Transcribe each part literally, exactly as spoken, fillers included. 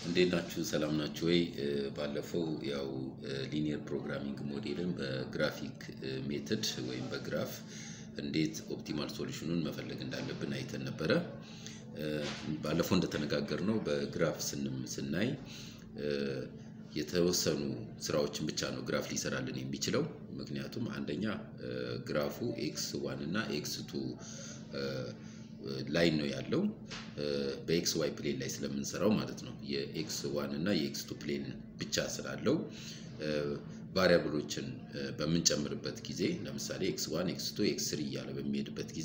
እንዴት ናችሁ ሰላም ናችሁ ወይ ባለፈው ያው ሊኒየር ፕሮግራሚንግ ሞዴልን በግራፊክ ሜተድ ወይም በግራፍ እንዴት ኦፕቲማል ሶሉሽኑን መፈለግ እንዳለብን አይተን ነበር ባለፈው እንደተነጋገርነው በግራፍ ስንም ስናይ የተወሰኑ ስራዎችን ብቻ ነው ግራፍ ሊሰራልን የሚችለው ምክንያቱም አንደኛ ግራፉ ኤክስ ዋን እና ኤክስ ቱ ላይን ነው ያለው በኤክስ ዋይ ፕሌን ላይ ስለምንሰራው ማለት ነው የኤክስ ዋን እና የኤክስ ቱ ፕሌን ብቻ ስላለው ቫሪያብሎችን በመንጨምርበት ጊዜ ለምሳሌ ኤክስ ዋን ኤክስ ቱ ኤክስ ስሪ ያለ በሚሄድበት ጊዜ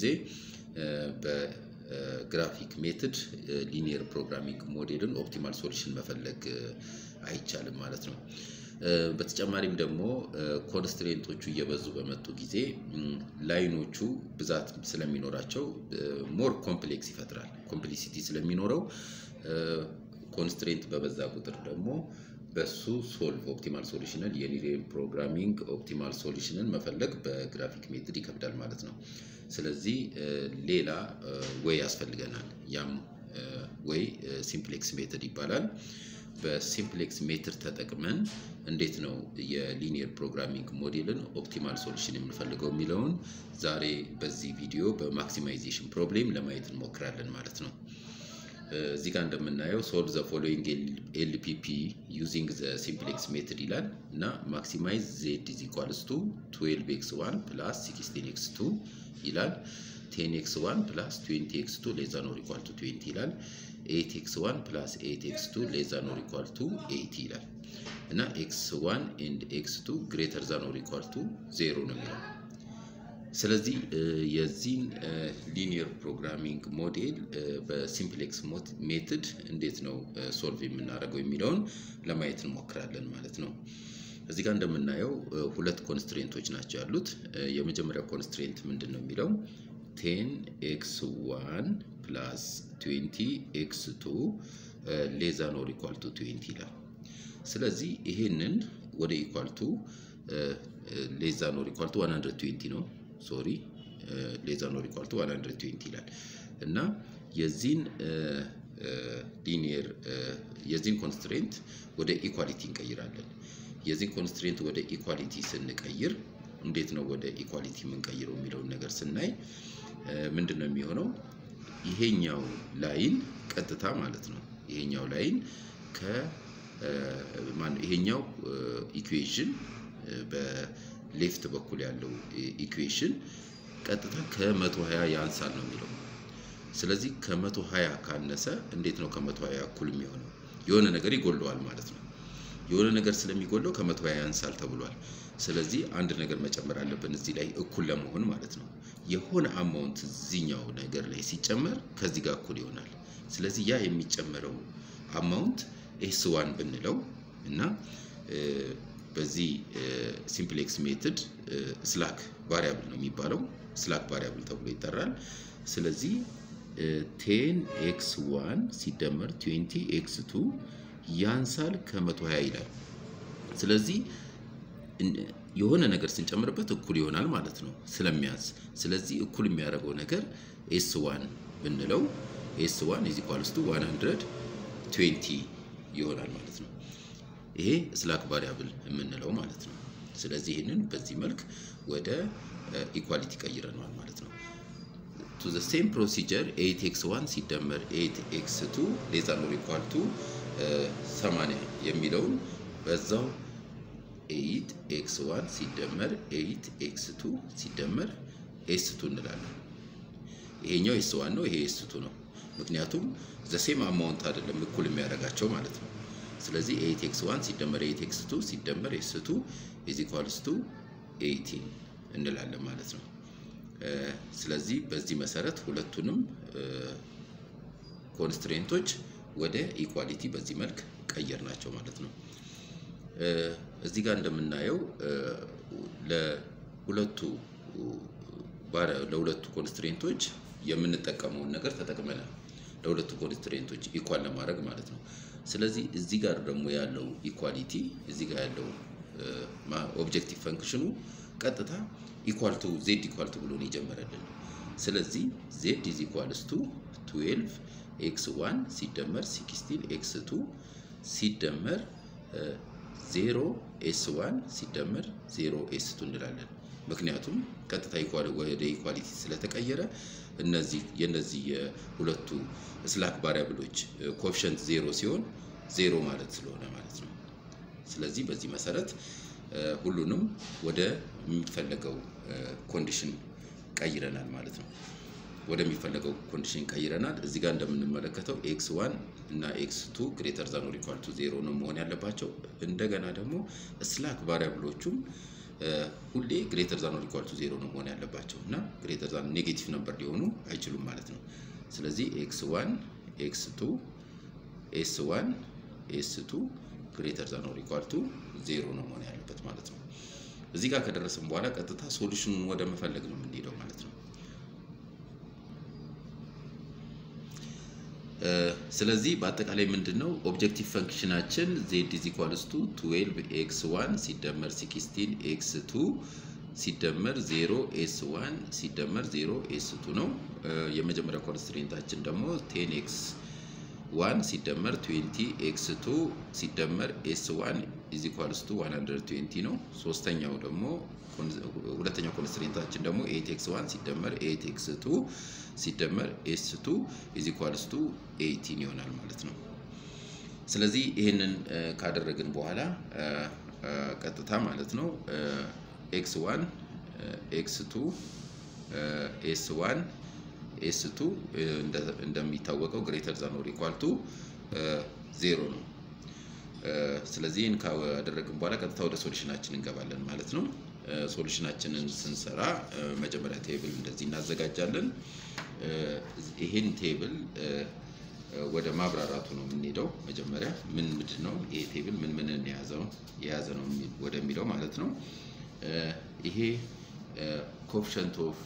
በግራፊክ ሜተድ ሊኒየር ፕሮግራሚንግ ሞዴልን ኦፕቲማል ሶሉሽን መፈለግ አይቻልም ማለት ነው በተጨማሪም ደግሞ ኮንስትሬንቶቹ እየበዙ በመጡ ጊዜ ላይኖቹ ብዛት ስለሚኖራቸው ሞር ኮምፕሌክስ ይፈጥራል ኮምፕሊሲቲ ስለሚኖረው ኮንስትሬንት በበዛ ቁጥር ደግሞ በሱ ሶልቭ ኦፕቲማል ሶሉሽንን የሊኒየር ፕሮግራሚንግ ኦፕቲማል ሶሉሽንን መፈለግ በግራፊክ ሜተድ ይከብዳል ማለት ነው ስለዚህ ሌላ ወይ ያስፈልገናል ያም ወይ ሲምፕሌክስ ሜተድ ይባላል በሲምፕሌክስ ሜተድ ተጠቅመን እንዴት ነው የሊኒየር ፕሮግራሚንግ ሞዴልን ኦፕቲማል ሶሉሽን የምንፈልገው የሚለውን ዛሬ በዚህ ቪዲዮ በማክሲማይዜሽን ፕሮብሌም ለማየት እንሞክራለን ማለት ነው እዚህ ጋር እንደምናየው solve the following L P P using the simplex method ይላል እና maximize z is equals to twelve x one plus sixteen x two ይላል ten x one plus twenty x two less than or equal to twenty ይላል eight x one plus eight x two less than or equal to eighty ይላል እና x one and x two greater than or equal to zero ነው የሚለው ስለዚህ የዚህን ሊኒየር ፕሮግራሚንግ ሞዴል በሲምፕሌክስ ሜተድ እንዴት ነው ሶልቭ የምናደርገው የሚለውን ለማየት እንሞክራለን ማለት ነው እዚህ ጋር እንደምናየው ሁለት ኮንስትሬንቶች ናቸው ያሉት የመጀመሪያው ኮንስትሬንት ምንድነው የሚለው ten x one plus twenty x two less than or equal to twenty ይላል ስለዚህ ይሄንን ወደ equal to less than or equal to one hundred twenty ነው sorry less than or equal to one hundred twenty ይላል እና የዚህን ሊኒየር የዚህን ኮንስትሬንት ወደ ኢኳሊቲ እንቀይራለን የዚህን ኮንስትሬንት ወደ ኢኳሊቲ ስንቀይር እንዴት ነው ወደ ኢኳሊቲ የምንቀይረው የሚለው ነገር ስናይ ምንድነው የሚሆነው ይሄኛው ላይን ቀጥታ ማለት ነው ይሄኛው ላይን ከ ማን ይሄኛው ኢኩዌሽን በሌፍት በኩል ያለው ኢኩዌሽን ቀጥታ ከ120 ያንሳል ነው የሚለው ስለዚህ ከ120 ካነሰ እንዴት ነው ከ120 እኩል የሚሆነው የሆነ ነገር ይጎልዋል ማለት ነው የሆነ ነገር ስለሚጎለው ከ120 ያንሳል ተብሏል ስለዚህ አንድ ነገር መጨመር አለብን እዚህ ላይ እኩል ለመሆን ማለት ነው የሆነ አማውንት እዚህኛው ነገር ላይ ሲጨመር ከዚህ ጋር እኩል ይሆናል ስለዚህ ያ የሚጨመረው አማውንት ኤስ ዋን ብንለው እና በዚህ ሲምፕሌክስ ሜተድ ስላክ ቫሪያብል ነው የሚባለው ስላክ ቫሪያብል ተብሎ ይጠራል ስለዚህ ten x one ሲደመር twenty x two ያንሳል ከ120 ይላል ስለዚህ የሆነ ነገር ስንጨምርበት እኩል ይሆናል ማለት ነው ስለሚያንስ ስለዚህ እኩል የሚያደርገው ነገር ኤስ ዋን ብንለው ኤስ ዋን is equals to one hundred twenty ይሆናል ማለት ነው ይሄ ስላክ ቫሪያብል የምንለው ማለት ነው ስለዚህ ይሄንን በዚህ መልክ ወደ ኢኳሊቲ ቀይረናል ማለት ነው to the same procedure eight x one ሲደመር eight x two less than or equal to eighty የሚለው በዛው eight x one ሲደመር eight x two ሲደመር s two እንላለን ይሄኛው s one ነው ይሄ s two ነው ምክንያቱም the same amount አይደለም እኩል የሚያደርጋቸው ማለት ነው ስለዚህ eight x one ሲደመር eight x two ሲደመር s two is equals to eighteen እንላለን ማለት ነው ስለዚህ በዚህ መሰረት ሁለቱንም ኮንስትሬንቶች ወደ ኢኳሊቲ በዚህ መልክ ቀየርናቸው ማለት ነው እዚህ ጋር እንደምናየው ለሁለቱ ለሁለቱ ኮንስትሬንቶች የምንጠቀመው ነገር ተጠቅመናል ለሁለቱ ኮንስትሬንቶች ኢኳል ለማድረግ ማለት ነው ስለዚህ እዚህ ጋር ደግሞ ያለው ኢኳሊቲ እዚህ ጋር ያለው ኦብጀክቲቭ ፈንክሽኑ ቀጥታ ኢኳል ቱ z ኢኳል ቱ ብሎ ነው ይጀምራልን ስለዚህ z is equals to twelve x one ሲደመር sixteen x two ሲደመር ዜሮ ኤስ ዋን ሲደመር ዜሮ ኤስ ቱ እንላለን። ምክንያቱም ቀጥታ ወደ ኢኳሊቲ ስለተቀየረ እነዚህ የነዚህ የሁለቱ ስላክ ቫሪያብሎች ኮኤፊሺየንት ዜሮ ሲሆን ዜሮ ማለት ስለሆነ ማለት ነው። ስለዚህ በዚህ መሰረት ሁሉንም ወደ የሚፈለገው ኮንዲሽን ቀይረናል ማለት ነው። ወደ የሚፈለገው ኮንዲሽን ቀይረናል። እዚህ ጋር እንደምንመለከተው ኤክስ ዋን እና ኤክስ ቱ ግሬተር ዛን ኦር ኢኳል ቱ ዜሮ ነው መሆን ያለባቸው። እንደገና ደግሞ ስላክ ቫሪያብሎቹም ሁሌ ግሬተር ዛን ኦር ኢኳል ቱ ዜሮ ነው መሆን ያለባቸው እና ግሬተር ዛን ኔጌቲቭ ነምበር ሊሆኑ አይችሉም ማለት ነው። ስለዚህ ኤክስ ዋን ኤክስ ቱ ኤስ ዋን ኤስ ቱ ግሬተር ዛን ኦር ኢኳል ቱ ዜሮ ነው መሆን ያለበት ማለት ነው። እዚህ ጋር ከደረስን በኋላ ቀጥታ ሶሉሽኑን ወደ መፈለግ ነው የምንሄደው ማለት ነው። ስለዚህ በአጠቃላይ ምንድነው ኦብጀክቲቭ ፈንክሽናችን z = ትዌልቭ ኤክስ ዋን ሲደመር ሲክስቲን ኤክስ ቱ ሲደመር ዜሮ ኤስ ዋን ሲደመር ዜሮ ኤስ ቱ ነው። የመጀመሪያው ኮንስትሬንታችን ደግሞ ቴን ኤክስ ዋን ሲደመር ትዌንቲ ኤክስ ቱ ሲደመር ኤስ ዋን = ዋን ሀንድረድ ትዌንቲ ነው። ሶስተኛው ደግሞ ሁለተኛው ኮንስትሬንታችን ደግሞ ኤይት ኤክስ ዋን ሲደመር ኤይት ኤክስ ቱ ሲደመር ኤስ ቱ = ኤይቲን ይሆናል ማለት ነው። ስለዚህ ይሄንን ካደረግን በኋላ ቀጥታ ማለት ነው ኤክስ ዋን ኤክስ ቱ ኤስ ዋን ኤስ ቱ እንደሚታወቀው ግሬተር ዛን ኦር ኢኳል ቱ ዜሮ ነው። ስለዚህ ይሄን ካደረግን በኋላ ቀጥታ ወደ ሶሉሽናችን እንገባለን ማለት ነው። ሶሉሽናችንን ስንሰራ መጀመሪያ ቴብል እንደዚህ እናዘጋጃለን። ይሄን ቴብል ወደ ማብራራቱ ነው የምንሄደው። መጀመሪያ ምን ምንድነው ይሄ ቴብል ምን ምን የያዘው የያዘ ነው ወደሚለው ማለት ነው። ይሄ ኮኤፊሺየንት ኦፍ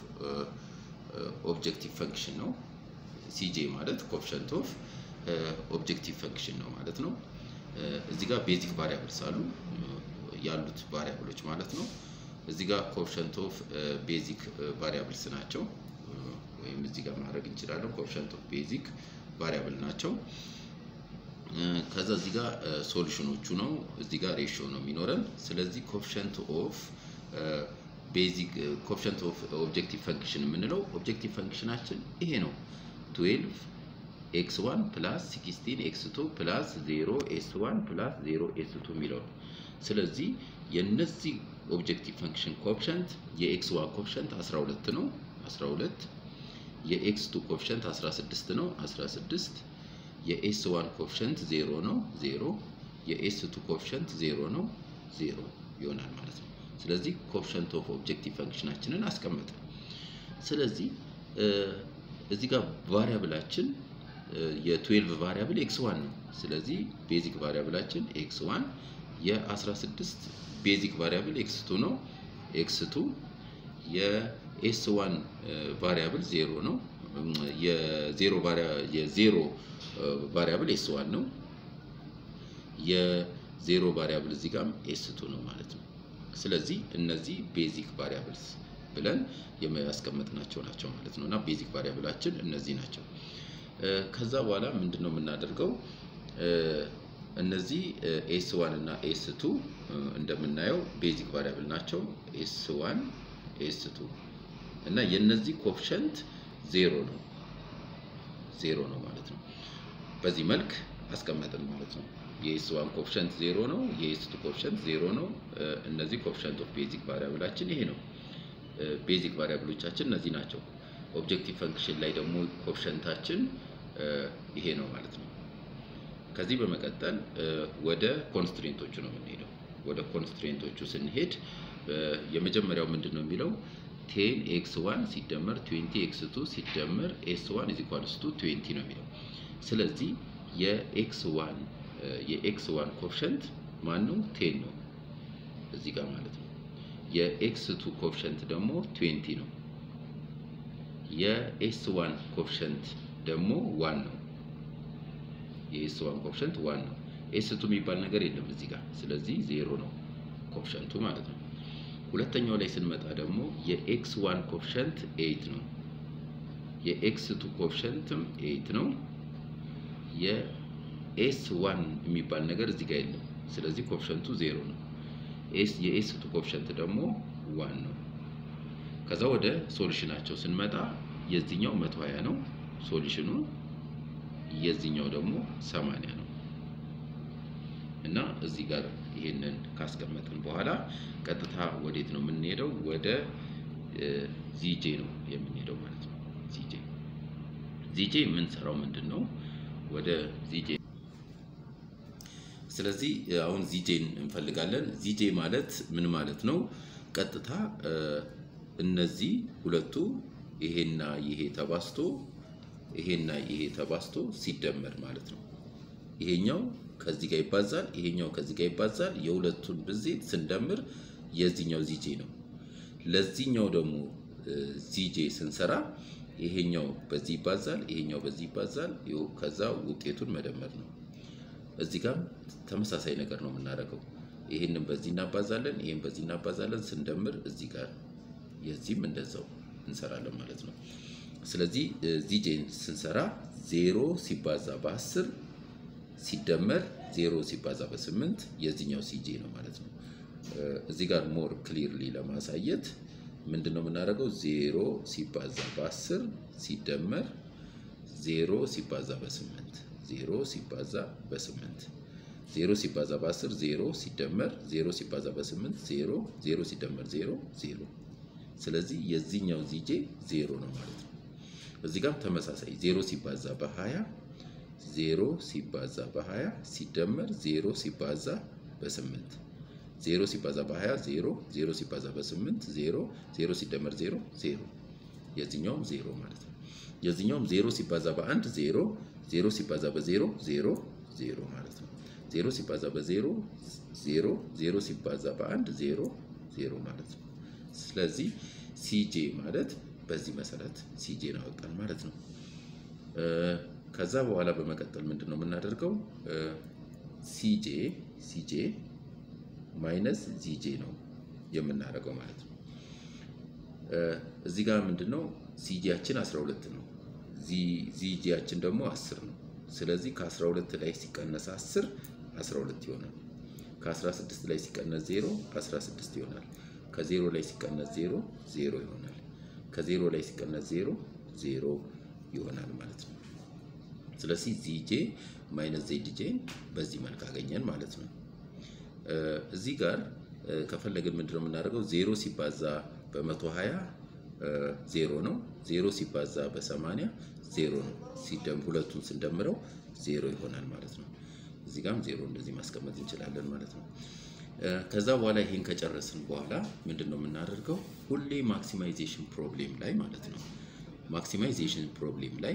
ኦብጀክቲቭ ፈንክሽን ነው። ሲጄ ማለት ኮኤፊሺየንት ኦፍ ኦብጀክቲቭ ፈንክሽን ነው ማለት ነው። እዚህ ጋር ቤዚክ ቫሪያብልስ አሉ ያሉት ቫሪያብሎች ማለት ነው። እዚህ ጋር ኮኤፊሺየንት ኦፍ ቤዚክ ቫሪያብልስ ናቸው ወይም እዚህ ጋር ማድረግ እንችላለን ኮኤፊሺየንት ኦፍ ቤዚክ ቫሪያብል ናቸው። ከዛ እዚህ ጋር ሶሉሽኖቹ ነው። እዚህ ጋር ሬሽዮ ነው የሚኖረን። ስለዚህ ኮኤፊሺየንት ኦፍ ቤዚክ ኮኤፊሺየንት ኦፍ ኦብጀክቲቭ ፈንክሽን የምንለው ኦብጀክቲቭ ፈንክሽናችን ይሄ ነው ትዌልቭ ኤክስ ዋን ፕላስ ሲክስቲን ኤክስ ቱ ፕላስ ዜሮ ኤስ ዋን ፕላስ ዜሮ ኤስ ቱ የሚለው ነው። ስለዚህ የነዚህ ኦብጀክቲቭ ፈንክሽን ኮኤፊሺየንት የኤክስ ዋን ኮኤፊሺየንት አስራ ሁለት ነው አስራ ሁለት፣ የኤክስ ቱ ኮኤፊሺየንት አስራ ስድስት ነው አስራ ስድስት፣ የኤስ ዋን ኮኤፊሺየንት ዜሮ ነው ዜሮ፣ የኤስ ቱ ኮኤፊሺየንት ዜሮ ነው ዜሮ ይሆናል ማለት ነው። ስለዚህ ኮኤፊሺየንት ኦፍ ኦብጀክቲቭ ፈንክሽናችንን አስቀመጥን። ስለዚህ እዚህ ጋር ቫሪያብላችን የትዌልቭ ቫሪያብል ኤክስ ዋን ነው። ስለዚህ ቤዚክ ቫሪያብላችን ኤክስ ዋን፣ የአስራ ስድስት ቤዚክ ቫሪያብል ኤክስ ቱ ነው ኤክስ ቱ፣ የኤስ ዋን ቫሪያብል ዜሮ ነው የዜሮ ቫሪያብል የዜሮ ቫሪያብል ኤስ ዋን ነው፣ የዜሮ ቫሪያብል እዚህ ጋርም ኤስ ቱ ነው ማለት ነው። ስለዚህ እነዚህ ቤዚክ ቫሪያብልስ ብለን የሚያስቀምጥናቸው ናቸው ማለት ነውና ቤዚክ ቫሪያብላችን እነዚህ ናቸው። ከዛ በኋላ ምንድነው የምናደርገው እነዚህ ኤስ ዋን እና ኤስ ቱ እንደምናየው ቤዚክ ቫሪያብል ናቸው። ኤስ ዋን ኤስ ቱ እና የነዚህ ኮኤፊሺየንት ዜሮ ነው ዜሮ ነው ማለት ነው። በዚህ መልክ አስቀመጥን ማለት ነው። የኤስ ዋን ኮኤፊሺየንት ዜሮ ነው፣ የኤስ ቱ ኮኤፊሺየንት ዜሮ ነው። እነዚህ ኮኤፊሺየንት ኦፍ ቤዚክ ቫሪያብላችን ይሄ ነው። ቤዚክ ቫሪያብሎቻችን እነዚህ ናቸው። ኦብጀክቲቭ ፈንክሽን ላይ ደግሞ ኮኤፊሺየንታችን ይሄ ነው ማለት ነው። ከዚህ በመቀጠል ወደ ኮንስትሬንቶቹ ነው የምንሄደው። ወደ ኮንስትሬንቶቹ ስንሄድ የመጀመሪያው ምንድነው የሚለው ቴን ኤክስ ዋን ሲደመር ትዌንቲ ኤክስ ቱ ሲደመር ኤስ ዋን = ትዌንቲ ነው የሚለው። ስለዚህ የኤክስ ዋን የኤክስ ዋን ኮኤፊሺየንት ማን ነው? ቴን ነው እዚህ ጋር ማለት ነው። የኤክስ ቱ ኮኤፊሺየንት ደግሞ ትዌንቲ ነው። የኤስ ዋን ኮኤፊሺየንት ደግሞ ዋን ነው። የኤስ ዋን ኮኤፊሺየንት ዋን ነው። ኤስ ቱ የሚባል ነገር የለም እዚህ ጋር። ስለዚህ ዜሮ ነው ኮኤፊሺየንቱ ማለት ነው። ሁለተኛው ላይ ስንመጣ ደግሞ የኤክስ ዋን ኮኤፊሺየንት ኤይት ነው። የኤክስ ቱ ኮኤፊሺየንትም ኤይት ነው። ኤስ ዋን የሚባል ነገር እዚህ ጋር የለም። ስለዚህ ኮኤፊሽንቱ ዜሮ ነው። ኤስ የኤስ ቱ ኮኤፊሽንት ደግሞ ዋን ነው። ከዛ ወደ ሶሉሽናቸው ስንመጣ የዚህኛው መቶ ሀያ ነው ሶሉሽኑ፣ የዚህኛው ደግሞ ሰማንያ ነው። እና እዚህ ጋር ይሄንን ካስቀመጥን በኋላ ቀጥታ ወዴት ነው የምንሄደው? ወደ ዚጄ ነው የምንሄደው ማለት ነው። ዚጄ ዚጄ የምንሰራው ምንድነው? ወደ ዚጄ ስለዚህ አሁን ዚጄን እንፈልጋለን። ዚጄ ማለት ምን ማለት ነው? ቀጥታ እነዚህ ሁለቱ ይሄና ይሄ ተባስቶ ይሄና ይሄ ተባስቶ ሲደመር ማለት ነው። ይሄኛው ከዚህ ጋር ይባዛል፣ ይሄኛው ከዚህ ጋር ይባዛል። የሁለቱን ብዜት ስንደምር የዚህኛው ዚጄ ነው። ለዚህኛው ደግሞ ዚጄ ስንሰራ ይሄኛው በዚህ ይባዛል፣ ይሄኛው በዚህ ይባዛል። ይኸው ከዛ ውጤቱን መደመር ነው። እዚህ ጋር ተመሳሳይ ነገር ነው የምናደርገው። ይሄንን በዚህ እናባዛለን፣ ይሄን በዚህ እናባዛለን። ስንደምር እዚህ ጋር የዚህም እንደዛው እንሰራለን ማለት ነው። ስለዚህ ዚጄን ስንሰራ ዜሮ ሲባዛ በአስር ሲደመር ዜሮ ሲባዛ በስምንት የዚህኛው ሲጄ ነው ማለት ነው። እዚህ ጋር ሞር ክሊርሊ ለማሳየት ምንድነው የምናደርገው? ዜሮ ሲባዛ በአስር ሲደመር ዜሮ ሲባዛ በስምንት ዜሮ ሲባዛ በስምንት ዜሮ ሲባዛ በአስር ዜሮ ሲደመር ዜሮ ሲባዛ በስምንት ዜሮ ዜሮ ሲደመር ዜሮ ዜሮ። ስለዚህ የዚህኛው ዚጄ ዜሮ ነው ማለት ነው። እዚህ ጋር ተመሳሳይ ዜሮ ሲባዛ በሀያ ዜሮ ሲባዛ በሀያ ሲደመር ዜሮ ሲባዛ በስምንት ዜሮ ሲባዛ በሀያ ዜሮ ዜሮ ሲባዛ በስምንት ዜሮ ዜሮ ሲደመር ዜሮ ዜሮ። የዚህኛውም ዜሮ ማለት ነው። የዚህኛውም ዜሮ ሲባዛ በአንድ ዜሮ ዜሮ ሲባዛ በዜሮ ዜሮ ዜሮ ማለት ነው። ዜሮ ሲባዛ በዜሮ ዜሮ ዜሮ ሲባዛ በአንድ ዜሮ ዜሮ ማለት ነው። ስለዚህ ሲጄ ማለት በዚህ መሰረት ሲጄን አወጣን ማለት ነው። ከዛ በኋላ በመቀጠል ምንድነው የምናደርገው? ሲጄ ሲጄ ማይነስ ዚጄ ነው የምናደርገው ማለት ነው። እዚህ ጋር ምንድነው ሲጄያችን አስራ ሁለት ነው፣ ዚጄያችን ደግሞ አስር ነው። ስለዚህ ከአስራ ሁለት ላይ ሲቀነስ አስር አስራ ሁለት ይሆናል። ከአስራ ስድስት ላይ ሲቀነስ ዜሮ አስራ ስድስት ይሆናል። ከዜሮ ላይ ሲቀነስ ዜሮ ዜሮ ይሆናል። ከዜሮ ላይ ሲቀነስ ዜሮ ዜሮ ይሆናል ማለት ነው። ስለዚህ ዚጄ ማይነስ ዜድጄ በዚህ መልክ አገኘን ማለት ነው። እዚህ ጋር ከፈለግን ምንድነው የምናደርገው? ዜሮ ሲባዛ በመቶ ሀያ ዜሮ ነው። ዜሮ ሲባዛ በሰማንያ ዜሮ ነው። ሲደም ሁለቱን ስንደምረው ዜሮ ይሆናል ማለት ነው። እዚህ ጋርም ዜሮ እንደዚህ ማስቀመጥ እንችላለን ማለት ነው። ከዛ በኋላ ይሄን ከጨረስን በኋላ ምንድነው የምናደርገው? ሁሌ ማክሲማይዜሽን ፕሮብሌም ላይ ማለት ነው ማክሲማይዜሽን ፕሮብሌም ላይ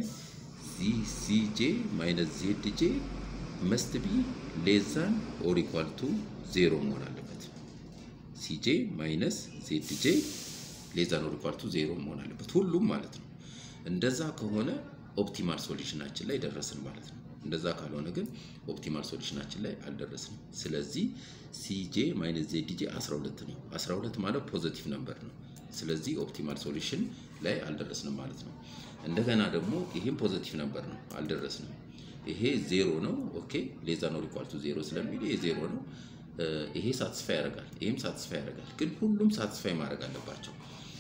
ሲጄ ማይነስ ዜድጄ መስት ቢ ሌስ ዛን ኦር ኢኳል ቱ ዜሮ መሆን አለበት። ሲጄ ማይነስ ዜድጄ ሌስ ዛን ኦር ኢኳል ቱ ዜሮ መሆን አለበት ሁሉም ማለት ነው። እንደዛ ከሆነ ኦፕቲማል ሶሉሽናችን ላይ ደረስን ማለት ነው። እንደዛ ካልሆነ ግን ኦፕቲማል ሶሉሽናችን ላይ አልደረስንም። ስለዚህ ሲጄ ማይነስ ዜድጄ አስራ ሁለት ነው። አስራ ሁለት ማለት ፖዚቲቭ ነምበር ነው። ስለዚህ ኦፕቲማል ሶሉሽን ላይ አልደረስንም ማለት ነው። እንደገና ደግሞ ይሄም ፖዚቲቭ ነምበር ነው፣ አልደረስንም። ይሄ ዜሮ ነው። ኦኬ ሌስ ዛን ኦር ኢኳል ቱ ዜሮ ስለሚል ይሄ ዜሮ ነው። ይሄ ሳቲስፋይ ያደርጋል፣ ይሄም ሳቲስፋይ ያደርጋል። ግን ሁሉም ሳቲስፋይ ማድረግ አለባቸው።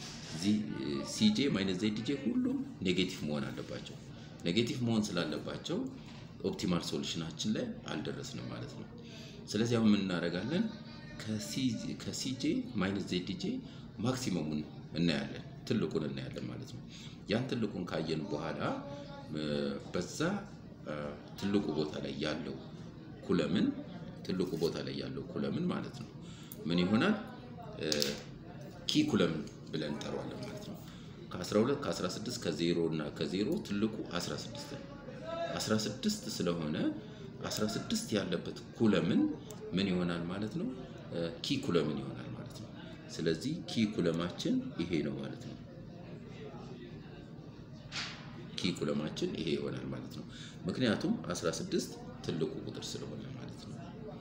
ሲጄ ማይነስ ዜድጄ ሁሉም ኔጌቲቭ መሆን አለባቸው። ኔጌቲቭ መሆን ስላለባቸው ኦፕቲማል ሶሉሽናችን ላይ አልደረስንም ማለት ነው። ስለዚህ አሁን ምን እናደርጋለን? ከሲጄ ማይነስ ዜድጄ ማክሲመሙን እናያለን፣ ትልቁን እናያለን ማለት ነው። ያን ትልቁን ካየን በኋላ በዛ ትልቁ ቦታ ላይ ያለው ኩለምን ትልቁ ቦታ ላይ ያለው ኩለምን ማለት ነው ምን ይሆናል? ኪ ኩለምን ብለን እንጠራዋለን ማለት ነው። ከአስራ ሁለት ከአስራ ስድስት ከዜሮ እና ከዜሮ ትልቁ አስራ ስድስት ነው። አስራ ስድስት ስለሆነ አስራ ስድስት ያለበት ኩለምን ምን ይሆናል ማለት ነው? ኪ ኩለምን ይሆናል ማለት ነው። ስለዚህ ኪ ኩለማችን ይሄ ነው ማለት ነው። ኪ ኩለማችን ይሄ ይሆናል ማለት ነው። ምክንያቱም አስራ ስድስት ትልቁ ቁጥር ስለሆነ ማለት ነው።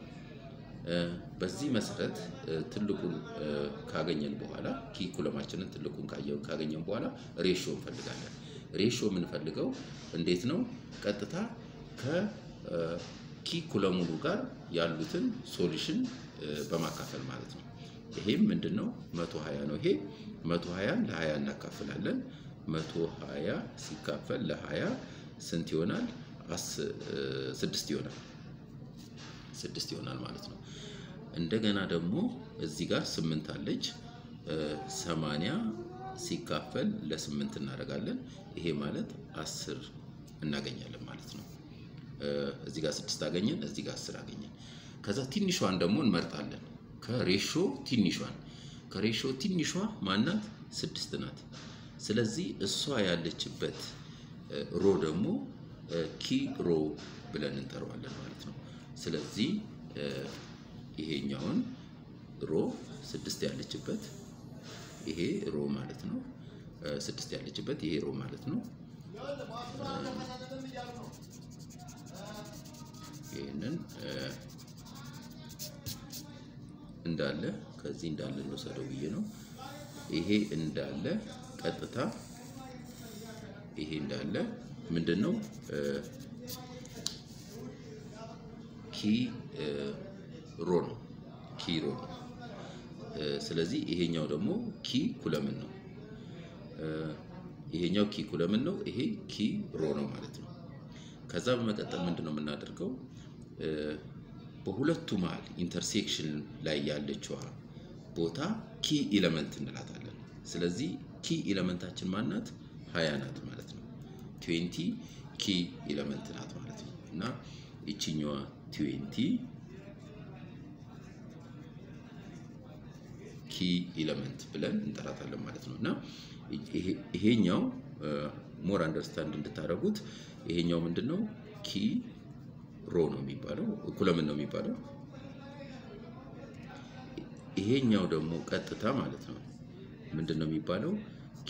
በዚህ መሰረት ትልቁን ካገኘን በኋላ ኪ ኩለማችንን ትልቁን ካገኘን በኋላ ሬሽዮ እንፈልጋለን። ሬሽዮ የምንፈልገው እንዴት ነው? ቀጥታ ኪ ኩለሙሉ ጋር ያሉትን ሶሉሽን በማካፈል ማለት ነው። ይሄም ምንድነው መቶ ሃያ ነው። ይሄ መቶ ሃያ ለ20 እናካፍላለን። መቶ ሃያ ሲካፈል ለ20 ስንት ይሆናል? ስድስት ይሆናል። ስድስት ይሆናል ማለት ነው። እንደገና ደግሞ እዚህ ጋር ስምንት አለች። ሰማንያ ሲካፈል ለ8 እናደርጋለን። ይሄ ማለት አስር እናገኛለን ማለት ነው። እዚህ ጋር ስድስት አገኘን፣ እዚህ ጋር አስር አገኘን። ከዛ ትንሿን ደግሞ እንመርጣለን። ከሬሾ ትንሿን ከሬሾ ትንሿ ማናት? ስድስት ናት። ስለዚህ እሷ ያለችበት ሮ ደግሞ ኪ ሮ ብለን እንጠራዋለን ማለት ነው። ስለዚህ ይሄኛውን ሮ ስድስት ያለችበት ይሄ ሮ ማለት ነው። ስድስት ያለችበት ይሄ ሮ ማለት ነው። ይሄንን እንዳለ ከዚህ እንዳለ እንወሰደው ብዬ ነው። ይሄ እንዳለ ቀጥታ ይሄ እንዳለ ምንድነው ኪ ሮ ነው። ኪ ሮ ነው። ስለዚህ ይሄኛው ደግሞ ኪ ኩለምን ነው። ይሄኛው ኪ ኩለምን ነው። ይሄ ኪ ሮ ነው ማለት ነው። ከዛ በመቀጠል ምንድነው የምናደርገው? በሁለቱ መሃል ኢንተርሴክሽን ላይ ያለችው ቦታ ኪ ኤሌመንት እንላታለን። ስለዚህ ኪ ኤሌመንታችን ማናት? ሃያ ናት ማለት ነው። ሃያ ኪ ኤሌመንት ናት ማለት ነው። እና እቺኛዋ ሃያ ኪ ኤሌመንት ብለን እንጠራታለን ማለት ነው። እና ይሄኛው ሞር አንደርስታንድ እንድታደርጉት ይሄኛው ምንድነው ኪ ሮ ነው የሚባለው፣ ኩለምን ነው የሚባለው። ይሄኛው ደግሞ ቀጥታ ማለት ነው ምንድነው የሚባለው? ኪ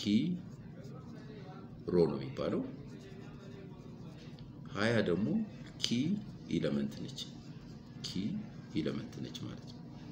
ሮ ነው የሚባለው። ሃያ ደግሞ ኪ ኤሌመንት ነች። ኪ ኤሌመንት ነች ማለት ነው።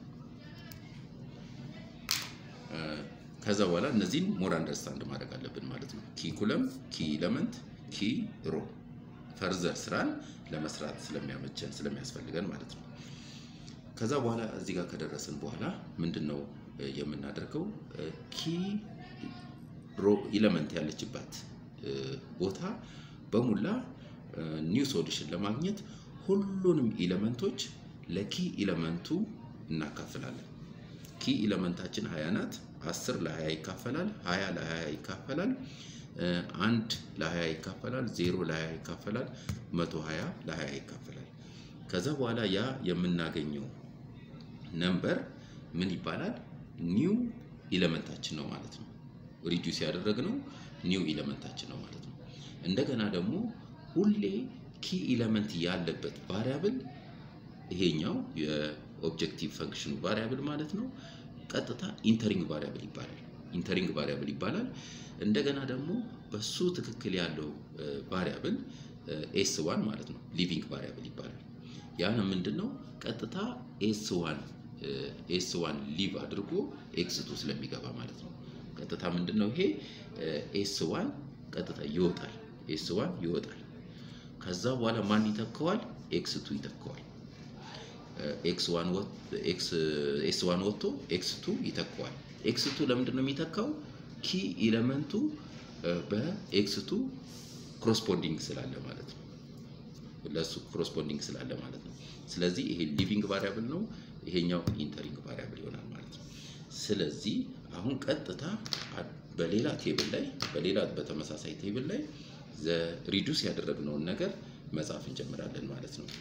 ከዛ በኋላ እነዚህን ሞር አንደርስታንድ ማድረግ አለብን ማለት ነው። ኪ ኩለም፣ ኪ ኤሌመንት፣ ኪ ሮ ፈርዘር ስራን ለመስራት ስለሚያመቸን ስለሚያስፈልገን ማለት ነው። ከዛ በኋላ እዚህ ጋር ከደረስን በኋላ ምንድነው የምናደርገው? ኪ ሮ ኤሌመንት ያለችባት ቦታ በሙላ ኒው ሶሉሽን ለማግኘት ሁሉንም ኤሌመንቶች ለኪ ኤሌመንቱ እናካፍላለን። ኪ ኤሌመንታችን ሃያ ናት። አስር ለ20 ይካፈላል፣ ሃያ ለ20 ይካፈላል፣ አንድ ለ20 ይካፈላል፣ ዜሮ ለ20 ይካፈላል፣ መቶ ሃያ ለ20 ይካፈላል። ከዛ በኋላ ያ የምናገኘው ነምበር ምን ይባላል? ኒው ኤሌመንታችን ነው ማለት ነው። ሪዲዩስ ያደረግነው ኒው ኤሌመንታችን ነው ማለት ነው። እንደገና ደግሞ ሁሌ ኪ ኤሌመንት ያለበት ቫሪያብል ይሄኛው የኦብጀክቲቭ ፈንክሽኑ ቫሪያብል ማለት ነው ቀጥታ ኢንተሪንግ ቫሪያብል ይባላል። ኢንተሪንግ ቫሪያብል ይባላል። እንደገና ደግሞ በሱ ትክክል ያለው ቫሪያብል ኤስ ዋን ማለት ነው ሊቪንግ ቫሪያብል ይባላል። ያን ምንድነው ቀጥታ ኤስ ዋን ኤስ ዋን ሊቭ አድርጎ ኤክስ ቱ ስለሚገባ ማለት ነው። ቀጥታ ምንድነው ይሄ ኤስ ዋን ቀጥታ ይወጣል። ኤስ ዋን ይወጣል። ከዛ በኋላ ማን ይተካዋል? ኤክስ ቱ ይተካዋል። ኤክስ ዋን ወጥ ኤክስ ኤስ ዋን ወጥቶ ኤክስ ቱ ይተካዋል። ኤክስ ቱ ለምንድነው የሚተካው? ኪ ኤሌመንቱ በኤክስ ቱ ኮረስፖንዲንግ ስላለ ማለት ነው። ለሱ ኮረስፖንዲንግ ስላለ ማለት ነው። ስለዚህ ይሄ ሊቪንግ ቫሪያብል ነው፣ ይሄኛው ኢንተሪንግ ቫሪያብል ይሆናል ማለት ነው። ስለዚህ አሁን ቀጥታ በሌላ ቴብል ላይ በሌላ በተመሳሳይ ቴብል ላይ ዘ ሪዱስ ያደረግነውን ነገር መጻፍ እንጀምራለን ማለት ነው።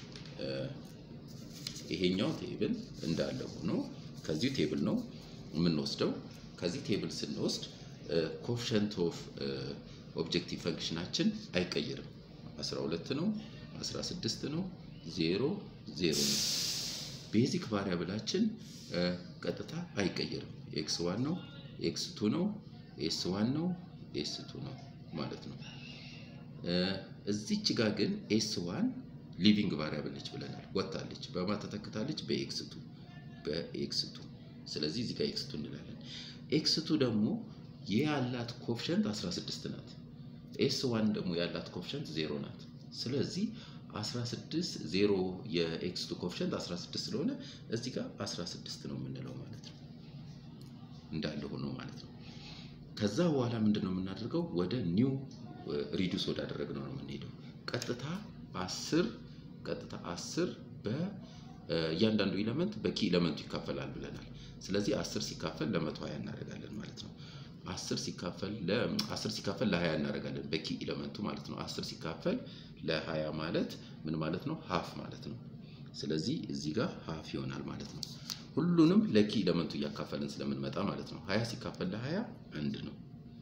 ይሄኛው ቴብል እንዳለ ሆኖ ከዚህ ቴብል ነው የምንወስደው። ከዚህ ቴብል ስንወስድ ኮኤፊሺየንት ኦፍ ኦብጀክቲቭ ፈንክሽናችን አይቀየርም። አስራ ሁለት ነው፣ አስራ ስድስት ነው፣ ዜሮ ዜሮ ነው። ቤዚክ ቫሪያብላችን ቀጥታ አይቀየርም። ኤክስ ዋን ነው፣ ኤክስ ቱ ነው፣ ኤስ ዋን ነው፣ ኤስ ቱ ነው ማለት ነው። እዚች ጋር ግን ኤስ ዋን ሊቪንግ ቫሪያብል ነች ብለናል። ወጣለች። በማ ተተክታለች? በኤክስ ቱ በኤክስ ቱ። ስለዚህ እዚህ ጋር ኤክስ ቱ እንላለን። ኤክስ ቱ ደግሞ ያላት ኮኤፊሺየንት አስራ ስድስት ናት። ኤስ ዋን ደግሞ ያላት ኮኤፊሺየንት ዜሮ ናት። ስለዚህ አስራ ስድስት ዜሮ የኤክስ ቱ ኮኤፊሺየንት አስራ ስድስት ስለሆነ እዚህ ጋር አስራ ስድስት ነው የምንለው ማለት ነው እንዳለ ሆኖ ማለት ነው። ከዛ በኋላ ምንድነው የምናደርገው ወደ ኒው ሪዱስ ወዳደረግነው ነው የምንሄደው። ቀጥታ አስር ቀጥታ አስር በእያንዳንዱ ኤሌመንት በኪ ኤሌመንቱ ይካፈላል ብለናል። ስለዚህ አስር ሲካፈል ለመቶ ሃያ እናደርጋለን ማለት ነው። አስር ሲካፈል ለ አስር ሲካፈል ለሃያ እናደርጋለን በኪ ኤሌመንቱ ማለት ነው። አስር ሲካፈል ለሃያ ማለት ምን ማለት ነው? ሃፍ ማለት ነው። ስለዚህ እዚህ ጋር ሃፍ ይሆናል ማለት ነው። ሁሉንም ለኪ ኤሌመንቱ እያካፈልን ስለምንመጣ ማለት ነው። ሃያ ሲካፈል ለሃያ አንድ ነው።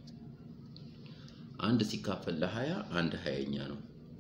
አንድ ሲካፈል ለሃያ አንድ ሃያኛ ነው።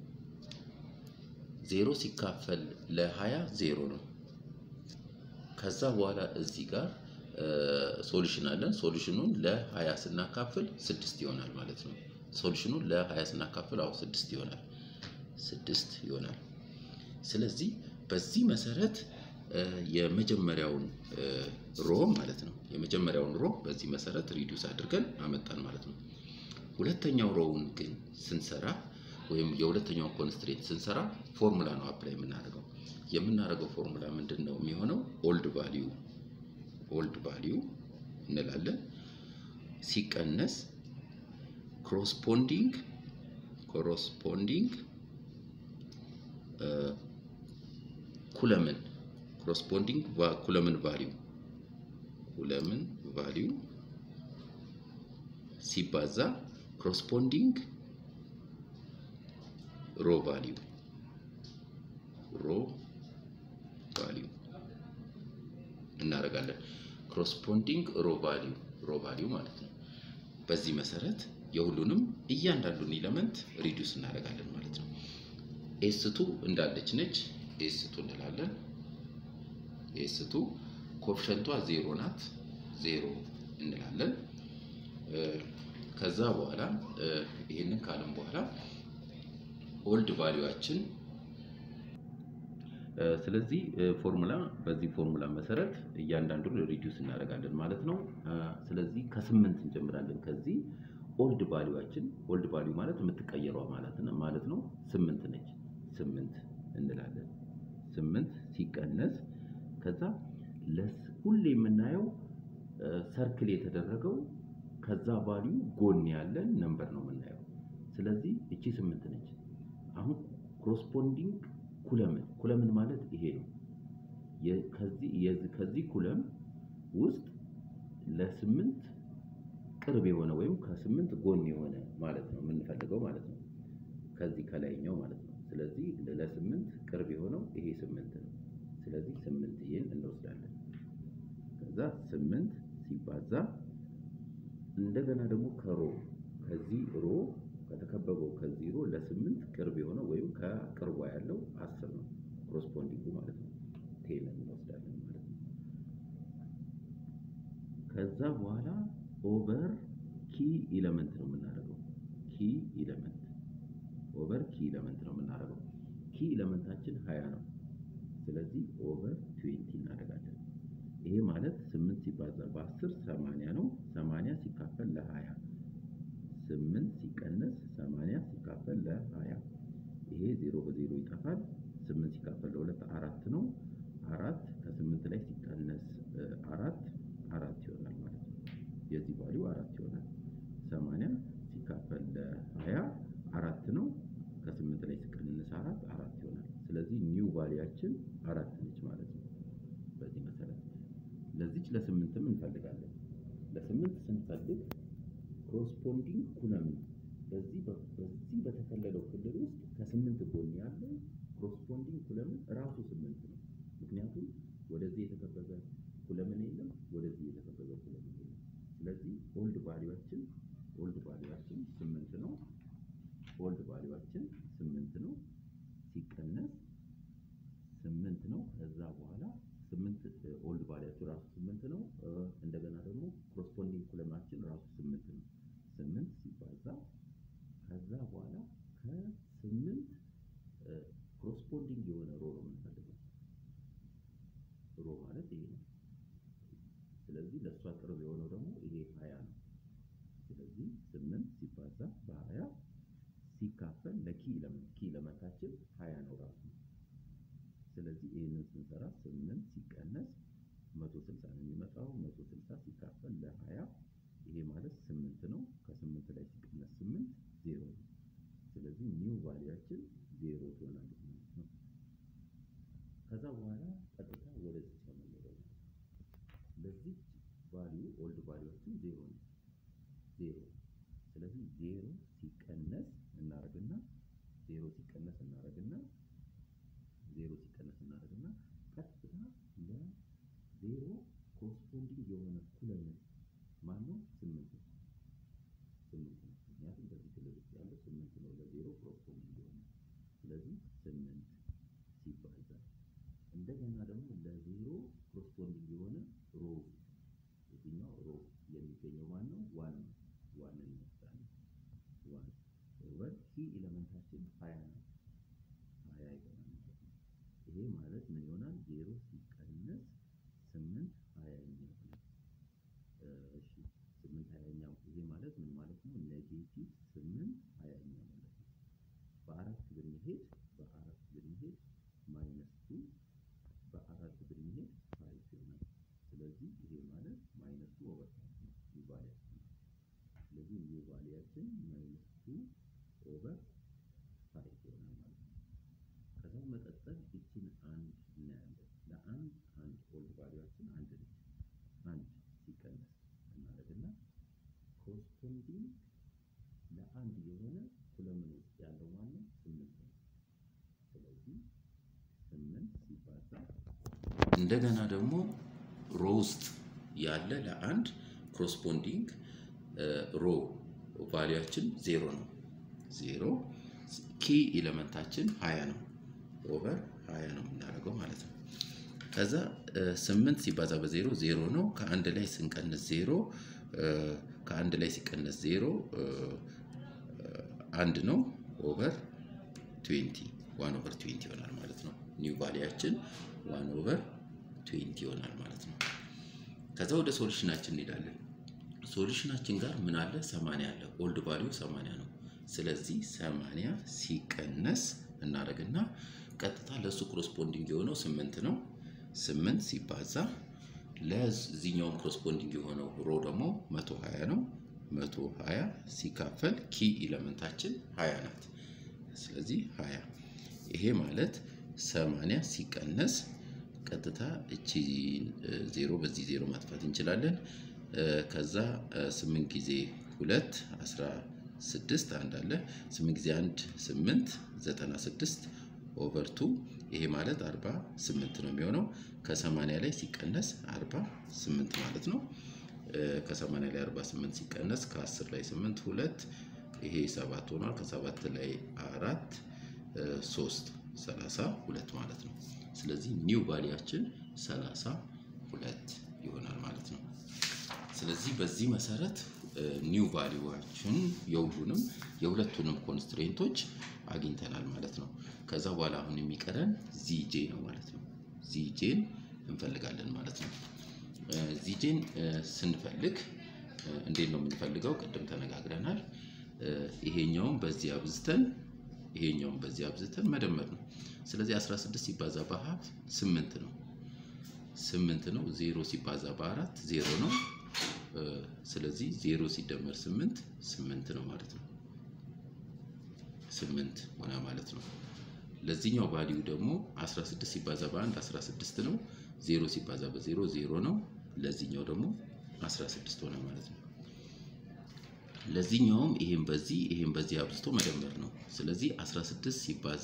ዜሮ ሲካፈል ለሃያ ዜሮ ነው። ከዛ በኋላ እዚህ ጋር ሶሉሽን አለን። ሶሉሽኑን ለሃያ ስናካፍል ስድስት ይሆናል ማለት ነው። ሶሉሽኑን ለሃያ ስናካፍል አው ስድስት ይሆናል ስድስት ይሆናል። ስለዚህ በዚህ መሰረት የመጀመሪያውን ሮ ማለት ነው የመጀመሪያውን ሮ በዚህ መሰረት ሪዱስ አድርገን አመጣን ማለት ነው። ሁለተኛው ሮውን ግን ስንሰራ ወይም የሁለተኛውን ኮንስትሬንት ስንሰራ ፎርሙላ ነው አፕላይ የምናደርገው። የምናደርገው ፎርሙላ ምንድነው የሚሆነው? ኦልድ ቫልዩ ኦልድ ቫልዩ እንላለን ሲቀነስ ኮረስፖንዲንግ ኮረስፖንዲንግ ኩለምን ኮረስፖንዲንግ ኩለምን ቫልዩ ኩለምን ቫልዩ ሲባዛ ኮረስፖንዲንግ ሮ ቫልዩ ሮ ቫልዩ እናደርጋለን። ኮረስፖንዲንግ ሮ ቫልዩ ሮ ቫልዩ ማለት ነው። በዚህ መሰረት የሁሉንም እያንዳንዱን ኤሌመንት ሪዱስ እናደርጋለን ማለት ነው። ኤስ ቱ እንዳለች ነች ኤስ ቱ እንላለን። ኤስ ቱ ኮኤፊሺየንቷ ዜሮ ናት ዜሮ እንላለን። ከዛ በኋላ ይሄንን ካልን በኋላ ኦልድ ቫልዩአችን ስለዚህ ፎርሙላ በዚህ ፎርሙላ መሰረት እያንዳንዱን ሪዱስ እናደርጋለን ማለት ነው። ስለዚህ ከስምንት እንጀምራለን። ከዚህ ኦልድ ቫልዩአችን ኦልድ ቫልዩ ማለት የምትቀየረው ማለት ነው ማለት ነው ስምንት ነች ስምንት እንላለን። ስምንት ሲቀነስ ከዛ ለሁሌ የምናየው ሰርክል የተደረገው ከዛ ቫልዩ ጎን ያለን ነምበር ነው የምናየው። ስለዚህ እቺ ስምንት ነች። አሁን ኮረስፖንዲንግ ኩለምን ኩለምን ማለት ይሄ ነው። የከዚህ የዚህ ከዚህ ኩለም ውስጥ ለስምንት ቅርብ የሆነ ወይም ከስምንት ጎን የሆነ ማለት ነው የምንፈልገው ማለት ነው ከዚህ ከላይኛው ማለት ነው። ስለዚህ ለስምንት ቅርብ የሆነው ይሄ ስምንት ነው። ስለዚህ ስምንት ይሄን እንወስዳለን። ከዛ ስምንት ሲባዛ እንደገና ደግሞ ከሮ ከዚህ ሮ ከተከበበው ከዚህ ሮ ለስምንት ቅርብ የሆነው ወይም ከቅርቧ ያለው አስር ነው ኮረስፖንዲንጉ ማለት ነው። ቴን እንወስዳለን ማለት ነው። ከዛ በኋላ ኦቨር ኪ ኤሌመንት ነው የምናደርገው። ኪ ኤሌመንት ኦቨር ኪ ኤሌመንት ነው የምናደርገው። ኪ ኤሌመንታችን ሃያ ነው። ስለዚህ ኦቨር ሃያ እናደርጋለን። ይሄ ማለት ስምንት ሲባዛ በአስር ሰማንያ ነው። ሰማንያ ሲካፈል ለሃያ ስምንት ሲቀነስ ሰማንያ ሲካፈል ለሃያ ይሄ ዜሮ በዜሮ ይጠፋል። ስምንት ሲካፈል ለሁለት አራት ነው። አራት ከስምንት ላይ ሲቀነስ አራት አራት ይሆናል ማለት ነው። የዚህ ቫልዩ አራት ይሆናል። ሰማንያ ሲካፈል ለሃያ አራት ነው። ከስምንት ላይ ሲቀነስ አራት አራት ይሆናል። ስለዚህ ኒው ቫልዩአችን አራት ነች ማለት ነው። በዚህ መሰረት ለዚች ለስምንትም እንፈልጋለን። ለስምንት ስንፈልግ ኮረስፖንዲንግ ኩለምን በዚህ በዚህ በተከለለው ክልል ውስጥ ከስምንት ጎን ያለው ኮረስፖንዲንግ ኩለምን ራሱ ስምንት ነው። ምክንያቱም ወደዚህ የተከበበ ኩለምን የለም፣ ወደዚህ የተከበበ ኩለምን የለም። ስለዚህ ኦልድ ቫልዩአችን ኦልድ ቫልዩአችን ስምንት ነው። ኦልድ ቫልዩአችን ስምንት ነው ሲቀነስ ስምንት ነው። ከዛ በኋላ ስምንት ኦልድ ቫልዩአችን ራሱ ስምንት ነው። እንደገና ደግሞ ኮረስፖንዲንግ ኩለማችን ራሱ ስምንት ነው። ስምንት ሲባዛ ከዛ በኋላ ከስምንት ኮረስፖንዲንግ የሆነ ሮ ነው የምንፈልገው። ሮ ማለት ይሄ ነው። ስለዚህ ለሷ ቅርብ የሆነው ደግሞ ይሄ ሃያ ነው። ስለዚህ ስምንት ሲባዛ በሃያ ሲካፈል ለኪ ኤሌመንት ኪ ኤሌመንታችን ሃያ ነው ራሱ። ስለዚህ ይሄንን ስንሰራ ስምንት ሲቀነስ መቶ ስልሳ ነው የሚመጣው። መቶ ስልሳ ሲካፈል ለ20 ይሄ ማለት ስምንት ነው። ከስምንት ላይ ሲቀነስ ስምንት ዜሮ ነው። ስለዚህ ኒው ቫልዩአችን ዜሮ ትሆናለች ማለት ነው። ከዛ በኋላ ቀጥታ ወደዚህ ተመለሰ። ለዚህ ቫልዩ ኦልድ ቫልዩአችን ዜሮ ነው ዜሮ። ስለዚህ ዜሮ ሲቀነስ እናደርግና ዜሮ ሲቀነስ እናደርግና ዜሮ ሲቀነስ እናደርግና ቀጥታ ለዜሮ ኮረስፖንዲንግ የሆነ ኩለንት ማነው ስምንት ነው ስምንት ነው። ምክንያቱም በዚህ ክልል ውስጥ ያለው ስምንት ነው ለዜሮ ኮረስፖንዲንግ የሆነ። ስለዚህ ስምንት ሲባዛ እንደገና ደግሞ ለዜሮ ኮረስፖንዲንግ የሆነ ሮ እዚህኛው ሮ የሚገኘው ማነው ዋን ነው። ዋን እንወስዳለን። ዋን ኦቨር ኪ ኤሌመንታችን ሃያ ነው ሃያ ይሆናል ማለት ነው። ይሄ ማለት ምን ይሆናል? ዜሮ ሲቀነስ ስምንት ሃያኛ ይሆናል። እሺ ስምንት ሃያኛ ይሄ ማለት ምን ማለት ነው? ኔጌቲቭ ስምንት ሃያኛ ማለት ነው። በአራት ብንሄድ በአራት ብንሄድ ማይነስ ቱ በአራት ብንሄድ ፋይቭ ይሆናል። ስለዚህ ይሄ ማለት ማይነስ ቱ ኦቨር ፋይቭ ነው ቫልዩአችን። ስለዚህ ኒው ቫልዩአችን ማይነስ ቱ ኦቨር ፋይቭ ይሆናል ማለት ነው። ከዛ መቀጠል እቺን አንድ እናያለን። ለአንድ አንድ ኦልድ ቫልዩአችን አንድ ነው። አንድ ሲቀነስ እናደርግና ኮረስፖንዲንግ ለአንድ የሆነ ኩለምን ውስጥ ያለው ማለት ስምንት ነው። ስለዚህ ስምንት ሲባዛ እንደገና ደግሞ ሮ ውስጥ ያለ ለአንድ ኮረስፖንዲንግ ሮ ቫልዩአችን ዜሮ ነው። ዜሮ ኪ ኤሌመንታችን ሃያ ነው ኦቨር ሃያ ነው የምናደርገው ማለት ነው። ከዛ ስምንት ሲባዛ በዜሮ ዜሮ ነው። ከአንድ ላይ ስንቀንስ ዜሮ ከአንድ ላይ ሲቀነስ ዜሮ አንድ ነው ኦቨር ትዌንቲ ዋን ኦቨር ትዌንቲ ይሆናል ማለት ነው። ኒው ቫልዩአችን ዋን ኦቨር ትዌንቲ ይሆናል ማለት ነው። ከዛ ወደ ሶሉሽናችን እንሄዳለን። ሶሉሽናችን ጋር ምን አለ? ሰማንያ አለ። ኦልድ ቫልዩ ሰማንያ ነው። ስለዚህ ሰማንያ ሲቀነስ እናደርግና ቀጥታ ለሱ ኮረስፖንዲንግ የሆነው ስምንት ነው። ስምንት ሲባዛ ለዚህኛው ኮረስፖንዲንግ የሆነው ሮ ደግሞ መቶ ሃያ ነው። መቶ ሃያ ሲካፈል ኪ ኤሌመንታችን ሃያ ናት። ስለዚህ ሃያ ይሄ ማለት ሰማንያ ሲቀነስ ቀጥታ እቺ ዜሮ በዚህ ዜሮ ማጥፋት እንችላለን። ከዛ ስምንት ጊዜ ሁለት አስራ ስድስት አንድ አለ። ስምንት ጊዜ አንድ ስምንት ዘጠና ስድስት ኦቨር ቱ ይሄ ማለት አርባ ስምንት ነው የሚሆነው። ከሰማንያ ላይ ሲቀነስ አርባ ስምንት ማለት ነው። ከሰማንያ ላይ አርባ ስምንት ሲቀነስ ከአስር ላይ ስምንት ሁለት ይሄ ሰባት ሆኗል። ከሰባት ላይ አራት ሶስት ሰላሳ ሁለት ማለት ነው። ስለዚህ ኒው ቫልዩአችን ሰላሳ ሁለት ይሆናል ማለት ነው። ስለዚህ በዚህ መሰረት ኒው ቫልዩአችን የሁሉንም የሁለቱንም ኮንስትሬንቶች አግኝተናል ማለት ነው። ከዛ በኋላ አሁን የሚቀረን ዚጄ ነው ማለት ነው። ዚጄን እንፈልጋለን ማለት ነው። ዚጄን ስንፈልግ እንዴት ነው የምንፈልገው? ቅድም ተነጋግረናል። ይሄኛውን በዚህ አብዝተን ይሄኛውን በዚህ አብዝተን መደመር ነው። ስለዚህ አስራ ስድስት ሲባዛ በሃፍ ስምንት ነው። ስምንት ነው። ዜሮ ሲባዛ በአራት ዜሮ ነው። ስለዚህ ዜሮ ሲደመር ስምንት ስምንት ነው ማለት ነው። ስምንት ሆነ ማለት ነው። ለዚህኛው ቫልዩ ደግሞ አስራ ስድስት ሲባዛ በአንድ አስራ ስድስት ነው። ዜሮ ሲባዛ በዜሮ ዜሮ ነው። ለዚህኛው ደግሞ አስራ ስድስት ሆነ ማለት ነው። ለዚህኛውም ይሄን በዚህ ይሄን በዚህ አብዝቶ መደመር ነው። ስለዚህ አስራ ስድስት ሲባዛ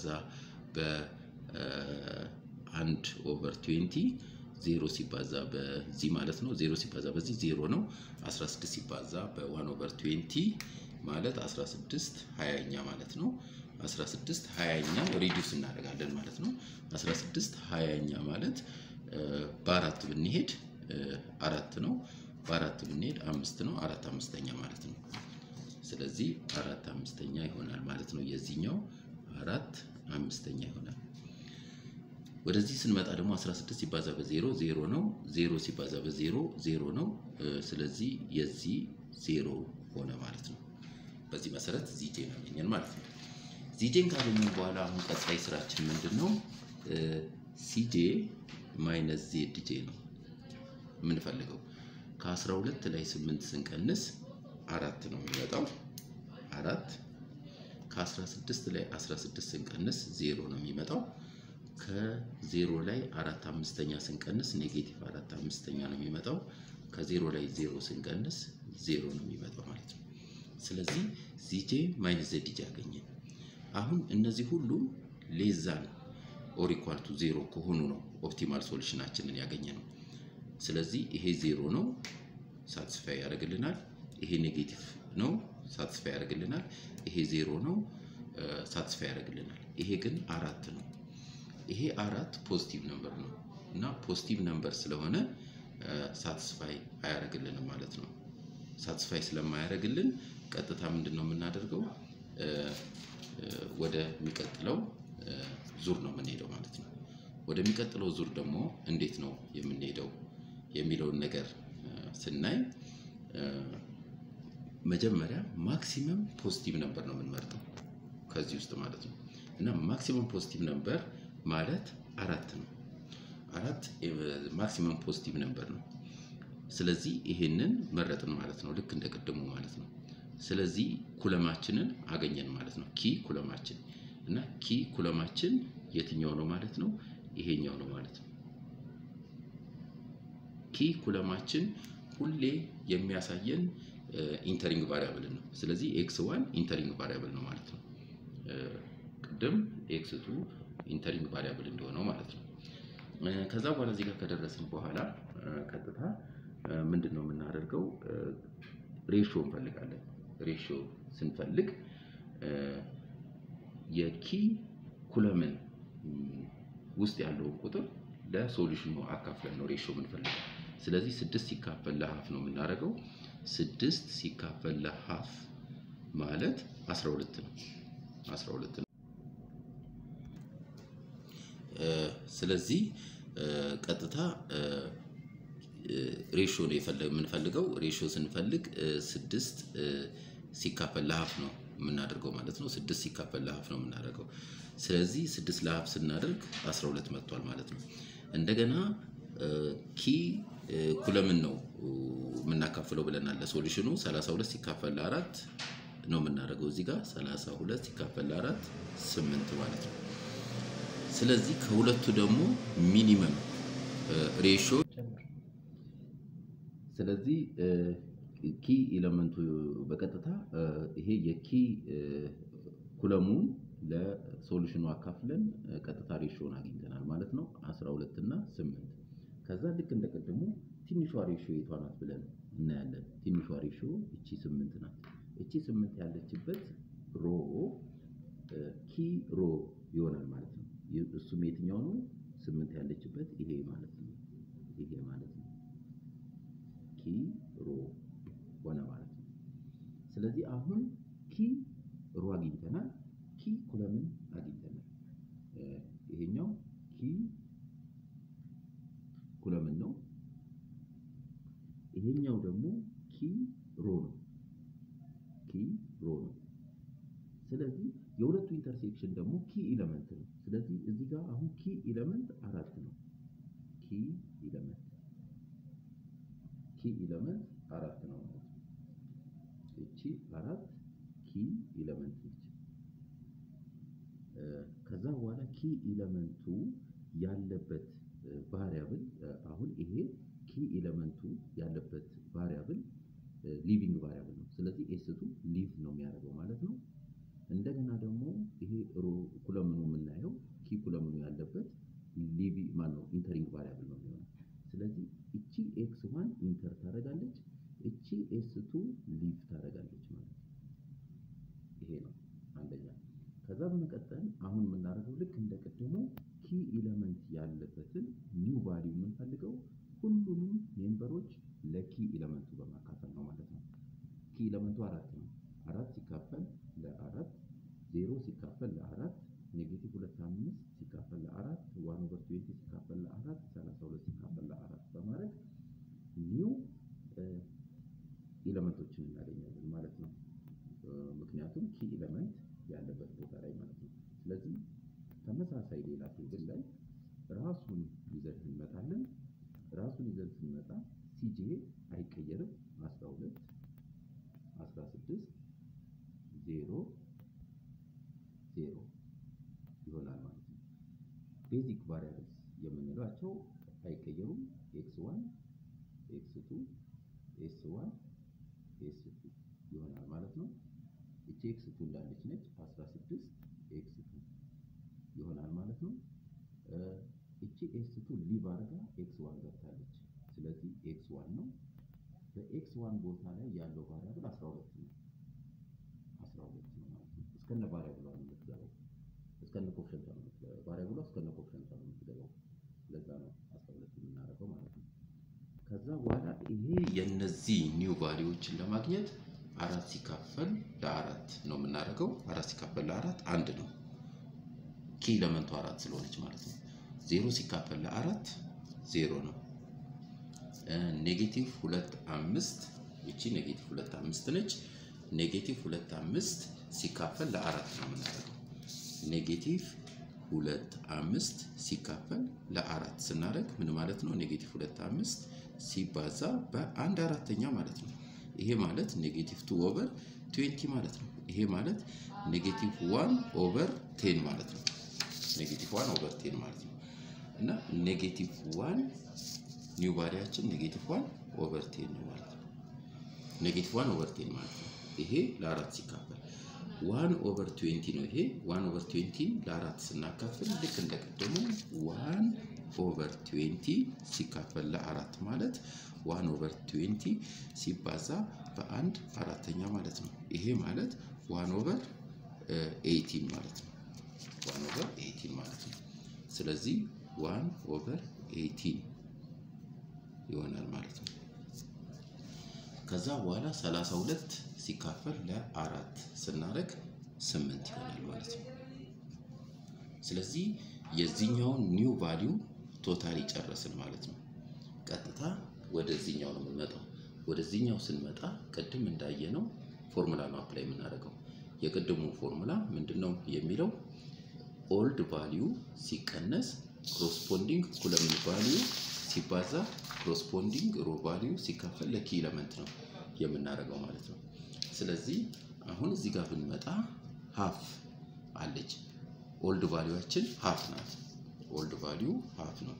በአንድ ኦቨር ትዌንቲ ዜሮ ሲባዛ በዚህ ማለት ነው። ዜሮ ሲባዛ በዚህ ዜሮ ነው። አስራ ስድስት ሲባዛ በዋን ኦቨር ትዌንቲ ማለት አስራ ስድስት ሃያኛ ማለት ነው። አስራ ስድስት ሃያኛ ሪዲዩስ እናደርጋለን ማለት ነው። አስራ ስድስት ሃያኛ ማለት በአራት ብንሄድ አራት ነው። በአራት ብንሄድ አምስት ነው። አራት አምስተኛ ማለት ነው። ስለዚህ አራት አምስተኛ ይሆናል ማለት ነው። የዚህኛው አራት አምስተኛ ይሆናል። ወደዚህ ስንመጣ ደግሞ አስራ ስድስት ሲባዛ በዜሮ ዜሮ ነው። ዜሮ ሲባዛ በዜሮ ዜሮ ነው። ስለዚህ የዚህ ዜሮ ሆነ ማለት ነው። በዚህ መሰረት ዚጄን አገኘን ማለት ነው። ዚጄን ካገኘን በኋላ አሁን ቀጣይ ስራችን ምንድነው? ሲጄ ማይነስ ዜድጄ ነው የምንፈልገው። ከ12 ላይ ስምንት ስንቀንስ አራት ነው የሚመጣው አራት። ከ16 ላይ አስራ ስድስት ስንቀንስ ዜሮ ነው የሚመጣው። ከዜሮ ላይ አራት አምስተኛ ስንቀንስ ኔጌቲቭ አራት አምስተኛ ነው የሚመጣው። ከዜሮ ላይ ዜሮ ስንቀንስ ዜሮ ነው የሚመጣው ማለት ነው። ስለዚህ ዚጄ ማይነስ ዜድጄ አገኘን። አሁን እነዚህ ሁሉ ሌዛን ኦር ኢኳል ቱ ዜሮ ከሆኑ ነው ኦፕቲማል ሶሉሽናችንን ያገኘነው። ስለዚህ ይሄ ዜሮ ነው ሳቲስፋይ ያደርግልናል። ይሄ ኔጌቲቭ ነው ሳቲስፋይ ያደርግልናል። ይሄ ዜሮ ነው ሳቲስፋይ ያደርግልናል። ይሄ ግን አራት ነው። ይሄ አራት ፖዚቲቭ ነምበር ነው እና ፖዚቲቭ ነምበር ስለሆነ ሳቲስፋይ አያደርግልንም ማለት ነው። ሳቲስፋይ ስለማያደርግልን ቀጥታ ምንድነው የምናደርገው? ወደ የሚቀጥለው ዙር ነው የምንሄደው ማለት ነው። ወደ የሚቀጥለው ዙር ደግሞ እንዴት ነው የምንሄደው የሚለውን ነገር ስናይ መጀመሪያ ማክሲመም ፖዚቲቭ ነምበር ነው የምንመርጠው ከዚህ ውስጥ ማለት ነው። እና ማክሲመም ፖዚቲቭ ነምበር ማለት አራት ነው። አራት ማክሲመም ፖዚቲቭ ነምበር ነው። ስለዚህ ይሄንን መረጥን ማለት ነው ልክ እንደቀደሙ ማለት ነው። ስለዚህ ኩለማችንን አገኘን ማለት ነው። ኪ ኩለማችን እና ኪ ኩለማችን የትኛው ነው ማለት ነው? ይሄኛው ነው ማለት ነው። ኪ ኩለማችን ሁሌ የሚያሳየን ኢንተሪንግ ቫሪያብል ነው። ስለዚህ ኤክስ ዋን ኢንተሪንግ ቫሪያብል ነው ማለት ነው። ቅድም ኤክስ ቱ ኢንተሪንግ ቫሪያብል እንደሆነው ማለት ነው። ከዛ በኋላ እዚህ ጋር ከደረስን በኋላ ቀጥታ ምንድነው የምናደርገው? ሬሽዮ እንፈልጋለን። ሬሽዮ ስንፈልግ የኪ ኩለምን ውስጥ ያለው ቁጥር ለሶሉሽኑ አካፍለን ነው ሬሽዮ የምንፈልገው። ስለዚህ ስድስት ሲካፈል ለሃፍ ነው የምናደርገው። ስድስት ሲካፈል ለሃፍ ማለት አስራ ሁለት ነው። አስራ ሁለት ነው። ስለዚህ ቀጥታ ሬሽዮ ነው የምንፈልገው። ሬሽዮ ስንፈልግ ስድስት ሲካፈል ለሃፍ ነው የምናደርገው ማለት ነው። ስድስት ሲካፈል ለሃፍ ነው የምናደርገው። ስለዚህ ስድስት ለሃፍ ስናደርግ አስራ ሁለት መጥቷል ማለት ነው። እንደገና ኪ ኩለምን ነው የምናካፍለው ብለናል ለሶሉሽኑ። ሰላሳ ሁለት ሲካፈል ለአራት ነው የምናደርገው እዚህ ጋር ሰላሳ ሁለት ሲካፈል ለአራት ስምንት ማለት ነው። ስለዚህ ከሁለቱ ደግሞ ሚኒመም ሬሽዮ ስለዚህ ኪ ኤሌመንቱ በቀጥታ ይሄ የኪ ኩለሙን ለሶሉሽኑ አካፍለን ቀጥታ ሬሽዮን አግኝተናል ማለት ነው። አስራ ሁለት እና ስምንት። ከዛ ልክ እንደቀደሙ ትንሿ ሬሽዮ የቷ ናት ብለን እናያለን። ትንሿ ሬሽዮ እቺ ስምንት ናት። እቺ ስምንት ያለችበት ሮ ኪ ሮ ይሆናል ማለት ነው። እሱም የትኛው ነው? ስምንት ያለችበት ይሄ ማለት ነው። ይሄ ማለት ነው ኪ ሮ ሆነ ማለት ነው። ስለዚህ አሁን ኪ ሮ አግኝተናል። ኪ ኩለምን አግኝተናል። ይሄኛው ኪ ኩለምን ነው። ይሄኛው ደግሞ ኪ ሮ ነው። ኪ ሮ ነው። ስለዚህ የሁለቱ ኢንተርሴክሽን ደግሞ ኪ ኤሌመንት ነው። ስለዚህ እዚህ ጋር አሁን ኪ ኤሌመንት አራት ነው። ኪ ኤሌመንት ኪ ኤሌመንት አራት ነው ማለት ነው። እቺ አራት ኪ ኤሌመንት ነች። ከዛ በኋላ ኪ ኤሌመንቱ ያለበት ቫሪያብል አሁን ይሄ ኪ ኤሌመንቱ ያለበት ቫሪያብል ሊቪንግ ቫሪያብል ነው። ስለዚህ ኤስ ቱ ሊቭ ነው የሚያደርገው ማለት ነው። እንደገና ደግሞ ይሄ ሮ ኩለምኑ የምናየው ኪ ኩለምኑ ያለበት ሊቪ ማን ነው ኢንተሪንግ ቫሪያብል ነው የሚሆነው። ስለዚህ እቺ ኤክስ ዋን ኢንተር ታደርጋለች፣ እቺ ኤስ ቱ ሊቭ ታደርጋለች ማለት ነው። ይሄ ነው አንደኛ። ከዛ በመቀጠል አሁን የምናደርገው ልክ እንደቀደሙ ኪ ኤሌመንት ያለበትን ኒው ቫልዩ የምንፈልገው ሁሉንም ሜምበሮች ለኪ ኤሌመንቱ በማካፈል ነው ማለት ነው። ኪ ኤሌመንቱ አራት ነው። አራት ሲካፈል ለአራት ዜሮ ሲካፈል ለአራት ኔጌቲቭ ሁለት አምስት ሲካፈል ለአራት ዋን ኦቨር ትዌንቲ ሲካፈል ለአራት ሰላሳ ሁለት ሲካፈል ለአራት በማድረግ ኒው ኤሌመንቶችን እናገኛለን ማለት ነው። ኪ ኤሌመንት ያለበት ቦታ ላይ ማለት ነው። ስለዚህ ተመሳሳይ ሌላ ቴብል ላይ ራሱን ይዘን እንመጣለን። ራሱን ይዘን ስንመጣ ሲጄ አይቀየርም አስራ ሁለት አስራ ስድስት ዜሮ ዜሮ ይሆናል ማለት ነው። ቤዚክ ቫሪያብልስ የምንላቸው አይቀየሩም። ኤክስ ዋን ኤክስ ቱ ኤስ ዋን ኤስ ቱ ይሆናል ማለት ነው። እቺ ኤክስ ቱ እንዳለች ነች አስራ ስድስት ኤክስ ቱ ይሆናል ማለት ነው። እቺ ኤክስ ቱ ሊቭ አድርጋ ኤክስ ዋን ገብታለች። ስለዚህ ኤክስ ዋን ነው። በኤክስ ዋን ቦታ ላይ ያለው ቫሪያብል አስራ ሁለት ነው። አስራ ሁለት ነው ማለት ነው። እስከነ ቫሪያብሉ ነው የምትገባው። እስከነ ኮፍሸንት ነው የምትገባው። ቫሪያብሉ እስከነ ኮፍሸንት ነው የምትገባው። ለዛ ነው አስራ ሁለት የምናደርገው ማለት ነው። ከዛ በኋላ ይሄ የነዚህ ኒው ቫልዩዎችን ለማግኘት አራት ሲካፈል ለአራት ነው የምናደርገው። አራት ሲካፈል ለአራት አንድ ነው። ኪ ኤሌመንቱ አራት ስለሆነች ማለት ነው። ዜሮ ሲካፈል ለአራት ዜሮ ነው። ኔጌቲቭ ሁለት አምስት እቺ ኔጌቲቭ ሁለት አምስት ነች። ኔጌቲቭ ሁለት አምስት ሲካፈል ለአራት ነው የምናደርገው። ኔጌቲቭ ሁለት አምስት ሲካፈል ለአራት ስናደርግ ምን ማለት ነው? ኔጌቲቭ ሁለት አምስት ሲባዛ በአንድ አራተኛ ማለት ነው። ይሄ ማለት ኔጌቲቭ ቱ ኦቨር ትዌንቲ ማለት ነው። ይሄ ማለት ኔጌቲቭ ዋን ኦቨር ቴን ማለት ነው። ኔጌቲቭ ዋን ኦቨር ቴን ማለት ነው። እና ኔጌቲቭ ዋን ኒው ቫልዩአችን ኔጌቲቭ ዋን ኦቨር ቴን ነው ማለት ነው። ኔጌቲቭ ዋን ኦቨር ቴን ማለት ነው። ይሄ ለአራት ሲካፈል ዋን ኦቨር ትዌንቲ ነው። ይሄ ዋን ኦቨር ትዌንቲ ለአራት ስናካፍል ልክ እንደቀደሙ ዋን ኦቨር ትዌንቲ ሲካፈል ለአራት ማለት ዋን ኦቨር ትዌንቲ ሲባዛ በአንድ አራተኛ ማለት ነው። ይሄ ማለት ዋን ኦቨር ኤይቲን ማለት ነው። ዋን ኦቨር ኤይቲን ማለት ነው። ስለዚህ ዋን ኦቨር ኤይቲን ይሆናል ማለት ነው። ከዛ በኋላ ሰላሳ ሁለት ሲካፈል ለአራት ስናደርግ ስምንት ይሆናል ማለት ነው። ስለዚህ የዚህኛውን ኒው ቫልዩ ቶታሊ ጨረስን ማለት ነው። ቀጥታ ወደዚህኛው ነው የምንመጣው። ወደዚህኛው ስንመጣ ቅድም እንዳየነው ፎርሙላ ነው አፕላይ የምናደርገው። የቅድሙ ፎርሙላ ምንድነው የሚለው? ኦልድ ቫልዩ ሲቀነስ ኮረስፖንዲንግ ኮለም ቫልዩ ሲባዛ ኮረስፖንዲንግ ሮ ቫልዩ ሲካፈል ለኪ ኤሌመንት ነው የምናደርገው ማለት ነው። ስለዚህ አሁን እዚህ ጋር ብንመጣ ሃፍ አለች። ኦልድ ቫልዩአችን ሃፍ ናት። ኦልድ ቫልዩ ሃፍ ነው።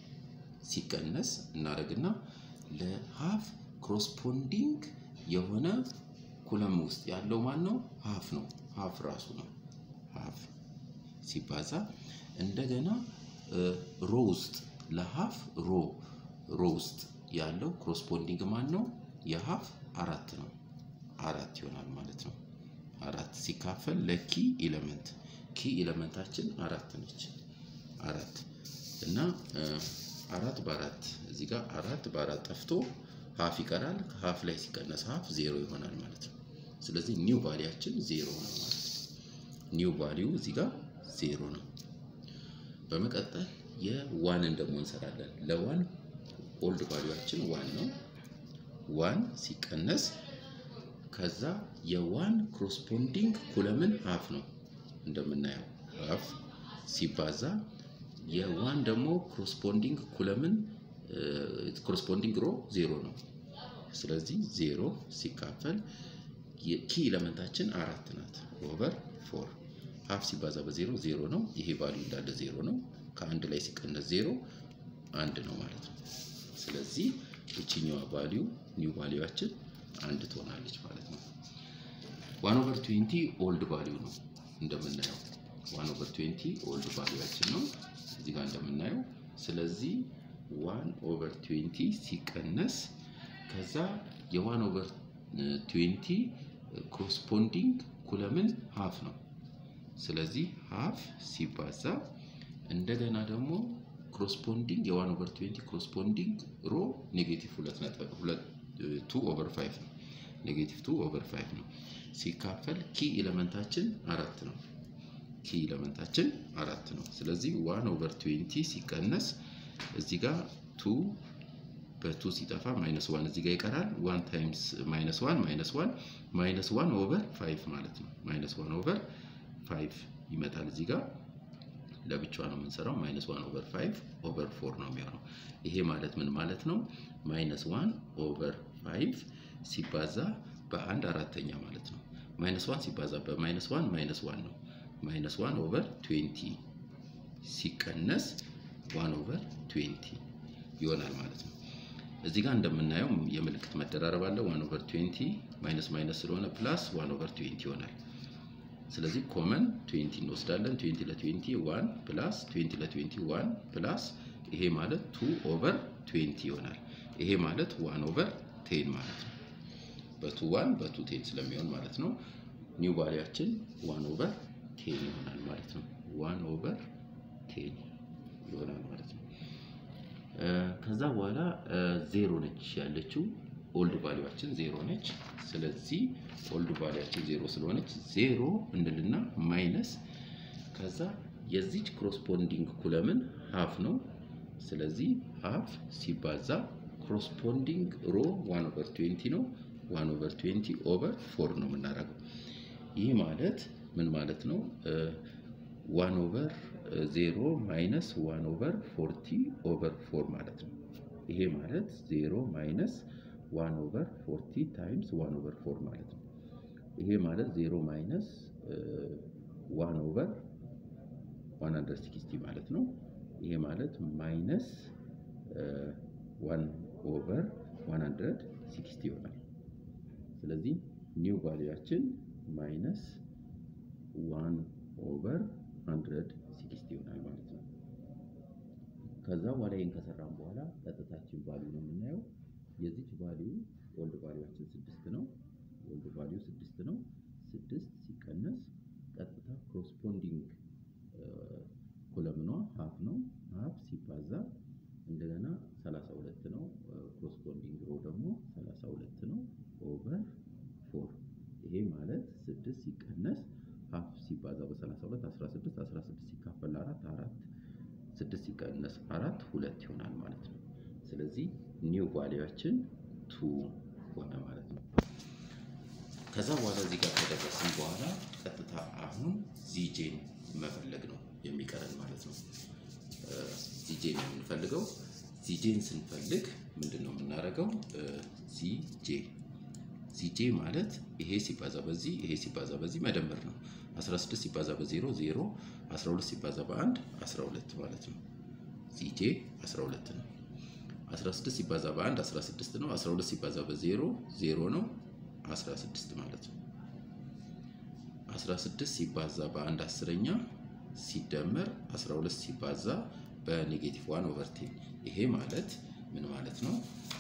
ሲቀነስ እናደርግና ለሃፍ ኮረስፖንዲንግ የሆነ ኮለም ውስጥ ያለው ማን ነው? ሃፍ ነው። ሃፍ ራሱ ነው። ሃፍ ሲባዛ እንደገና ሮ ውስጥ ለሃፍ ሮ ሮ ውስጥ ያለው ኮረስፖንዲንግ ማን ነው? የሃፍ አራት ነው። አራት ይሆናል ማለት ነው። አራት ሲካፈል ለኪ ኤሌመንት ኪ ኤሌመንታችን አራት ነች። አራት እና አራት በአራት እዚህ ጋር አራት በአራት ጠፍቶ ሃፍ ይቀራል። ሃፍ ላይ ሲቀነስ ሃፍ ዜሮ ይሆናል ማለት ነው። ስለዚህ ኒው ቫልዩአችን ዜሮ ነው ማለት ነው። ኒው ቫልዩ እዚህ ጋር ዜሮ ነው። በመቀጠል የዋንን ደግሞ እንሰራለን። ለዋን ኦልድ ቫልዩአችን ዋን ነው። ዋን ሲቀነስ ከዛ የዋን ኮረስፖንዲንግ ኮለምን ሃፍ ነው እንደምናየው ሃፍ ሲባዛ የዋን ደግሞ ኮረስፖንዲንግ ኮለምን ኮረስፖንዲንግ ሮ ዜሮ ነው። ስለዚህ ዜሮ ሲካፈል የኪ ኤሌመንታችን አራት ናት ኦቨር ፎር ሃፍ ሲባዛ በዜሮ ዜሮ ነው። ይሄ ቫልዩ እንዳለ ዜሮ ነው። ከአንድ ላይ ሲቀነስ ዜሮ አንድ ነው ማለት ነው። ስለዚህ እቺኛዋ ቫልዩ ኒው ቫልዩአችን አንድ ትሆናለች ማለት ነው። ዋን ኦቨር ትዌንቲ ኦልድ ቫልዩ ነው እንደምናየው ዋን ኦቨር ትዌንቲ ኦልድ ቫልዩአችን ነው እዚህ ጋር እንደምናየው። ስለዚህ ዋን ኦቨር ትዌንቲ ሲቀነስ ከዛ የዋን ኦቨር ትዌንቲ ኮረስፖንዲንግ ኮለምን ሃፍ ነው። ስለዚህ ሃፍ ሲባዛ እንደገና ደግሞ ኮረስፖንዲንግ የዋን ኦቨር ትዌንቲ ኮረስፖንዲንግ ሮ ኔጌቲቭ ሁለት ነጥብ ሁለት ቱ ኦቨር ፋይቭ ነው። ኔጌቲቭ ቱ ኦቨር ፋይቭ ነው ሲካፈል ኪ ኤሌመንታችን አራት ነው። ኪ ኤሌመንታችን አራት ነው። ስለዚህ ዋን ኦቨር ትዌንቲ ሲቀነስ እዚህ ጋር ቱ በቱ ሲጠፋ ማይነስ ዋን እዚህ ጋር ይቀራል one ታይምስ ማይነስ ዋን ማይነስ ዋን ማይነስ ዋን ኦቨር ፋይቭ ማለት ነው ማይነስ ዋን ኦቨር ፋይቭ ይመጣል እዚህ ጋር ለብቻው ነው የምንሰራው ማይነስ ዋን ኦቨር ፋይቭ ኦቨር ፎር ነው የሚሆነው ይሄ ማለት ምን ማለት ነው ማይነስ ዋን ኦቨር ፋይቭ ሲባዛ በአንድ አራተኛ ማለት ነው ማይነስ ዋን ሲባዛ በማይነስ ዋን ማይነስ ዋን ነው ማይነስ ዋን ኦቨር ትዌንቲ ሲቀነስ ዋን ኦቨር ትዌንቲ ይሆናል ማለት ነው እዚህ ጋር እንደምናየው የምልክት መደራረብ አለ ዋን ኦቨር ትዌንቲ ማይነስ ማይነስ ስለሆነ ፕላስ ዋን ኦቨር ትዌንቲ ይሆናል ስለዚህ ኮመን ትዌንቲ እንወስዳለን ትዌንቲ ለ20 ዋን ፕላስ ትዌንቲ ለ20 ዋን ፕላስ ይሄ ማለት ቱ ኦቨር ትዌንቲ ይሆናል ይሄ ማለት ዋን ኦቨር ቴን ማለት ነው በቱ ዋን በቱ ቴን ስለሚሆን ማለት ነው ኒው ቫልዩአችን ዋን ኦቨር ቴን ይሆናል ማለት ነው ዋን ኦቨር ቴን ይሆናል ማለት ነው ከዛ በኋላ ዜሮ ነች ያለችው ኦልድ ቫልዩአችን ዜሮ ነች ስለዚህ ኦልድ ቫልዩአችን ዜሮ ስለሆነች ዜሮ እንልና ማይነስ ከዛ የዚች ኮረስፖንዲንግ ኮለምን ሃፍ ነው ስለዚህ ሃፍ ሲባዛ ኮረስፖንዲንግ ሮ ዋን ኦቨር ትዌንቲ ነው ዋን ኦቨር ትዌንቲ ኦቨር ፎር ነው የምናደርገው ይህ ማለት ምን ማለት ነው ዋን ኦቨር ዜሮ ማይነስ ዋን ኦቨር ፎርቲ ኦቨር ፎር ማለት ነው ይሄ ማለት ዜሮ ማይነስ ዋን ኦቨር ፎርቲ ታይምስ ዋን ኦቨር ፎር ማለት ነው ይሄ ማለት ዜሮ ማይነስ ዋን ኦቨር ዋን ሀንድረድ ሲክስቲ ማለት ነው ይሄ ማለት ማይነስ ዋን ኦቨር ዋን ሀንድረድ ሲክስቲ ይሆናል ስለዚህ ኒው ቫልዩአችን ማይነስ ዋን ኦቨር ዋን ሀንድረድ ሲክስቲ ይሆናል ማለት ነው ከዛ በኋላ ይሄን ከሰራን በኋላ ቀጥታችን ቫልዩ ነው የምናየው የዚች ቫልዩ ኦልድ ቫልዩአችን ስድስት ነው ኦልድ ቫልዩ ስድስት ነው ስድስት ሲቀነስ ቀጥታ ኮረስፖንዲንግ ኮለምኗ ሃፍ ነው ሃፍ ሲባዛ እንደገና ሰላሳ ሁለት ነው ኮረስፖንዲንግ ሮ ደግሞ ሰላሳ ሁለት ነው ኦቨር ፎር ይሄ ማለት ስድስት ሲቀነስ ሃፍ ሲባዛ በ32 አስራ ስድስት አስራ ስድስት ሲካፈል አራት አራት ስድስት ሲቀነስ አራት ሁለት ይሆናል ማለት ነው ስለዚህ ኒው ቫልዩአችን ቱ ሆነ ማለት ነው ከዛ በኋላ እዚህ ጋር ከደረስን በኋላ ቀጥታ አሁን ዚጄን መፈለግ ነው የሚቀረን ማለት ነው ዚጄን የምንፈልገው ዚጄን ስንፈልግ ምንድነው የምናደርገው ዚጄ ዚጄ ማለት ይሄ ሲባዛ በዚህ ይሄ ሲባዛ በዚህ መደመር ነው አስራ ስድስት ሲባዛ በዜሮ ዜሮ አስራ ሁለት ሲባዛ በአንድ አስራ ሁለት ማለት ነው ዚጄ አስራ ሁለት ነው አስራ ስድስት ሲባዛ በአንድ አስራ ስድስት ነው አስራ ሁለት ሲባዛ በዜሮ ዜሮ ነው አስራ ስድስት ማለት ነው አስራ ስድስት ሲባዛ በአንድ አስረኛ ሲደመር አስራ ሁለት ሲባዛ በኔጌቲቭ ዋን ኦቨር ቴን ይሄ ማለት ምን ማለት ነው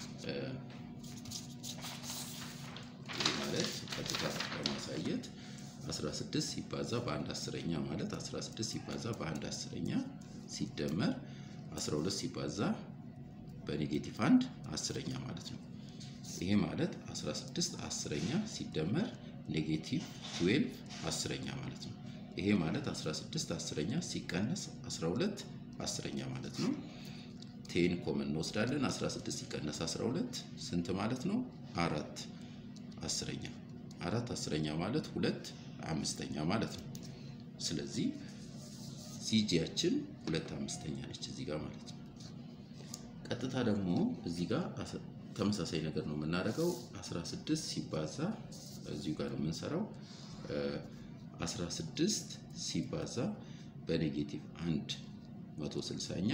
ይሄ ማለት ቀጥታ ለማሳየት አስራ ስድስት ሲባዛ በአንድ አስረኛ ማለት አስራ ስድስት ሲባዛ በአንድ አስረኛ ሲደመር አስራ ሁለት ሲባዛ በኔጌቲቭ አንድ አስረኛ ማለት ነው ይሄ ማለት አስራ ስድስት አስረኛ ሲደመር ኔጌቲቭ ሁለት ሁለት አስረኛ ማለት ነው ይሄ ማለት አስራ ስድስት አስረኛ ሲቀነስ አስራ ሁለት አስረኛ ማለት ነው ቴን ኮመን እንወስዳለን አስራ ስድስት ሲቀነስ አስራ ሁለት ስንት ማለት ነው አራት አስረኛ አራት አስረኛ ማለት ሁለት አምስተኛ ማለት ነው ስለዚህ ሲጂያችን ሁለት አምስተኛ ነች እዚህ ጋር ማለት ነው ቀጥታ ደግሞ እዚህ ጋር ተመሳሳይ ነገር ነው የምናደርገው አስራ ስድስት ሲባዛ እዚሁ ጋር ነው የምንሰራው አስራ ስድስት ሲባዛ በኔጌቲቭ አንድ መቶ ስልሳኛ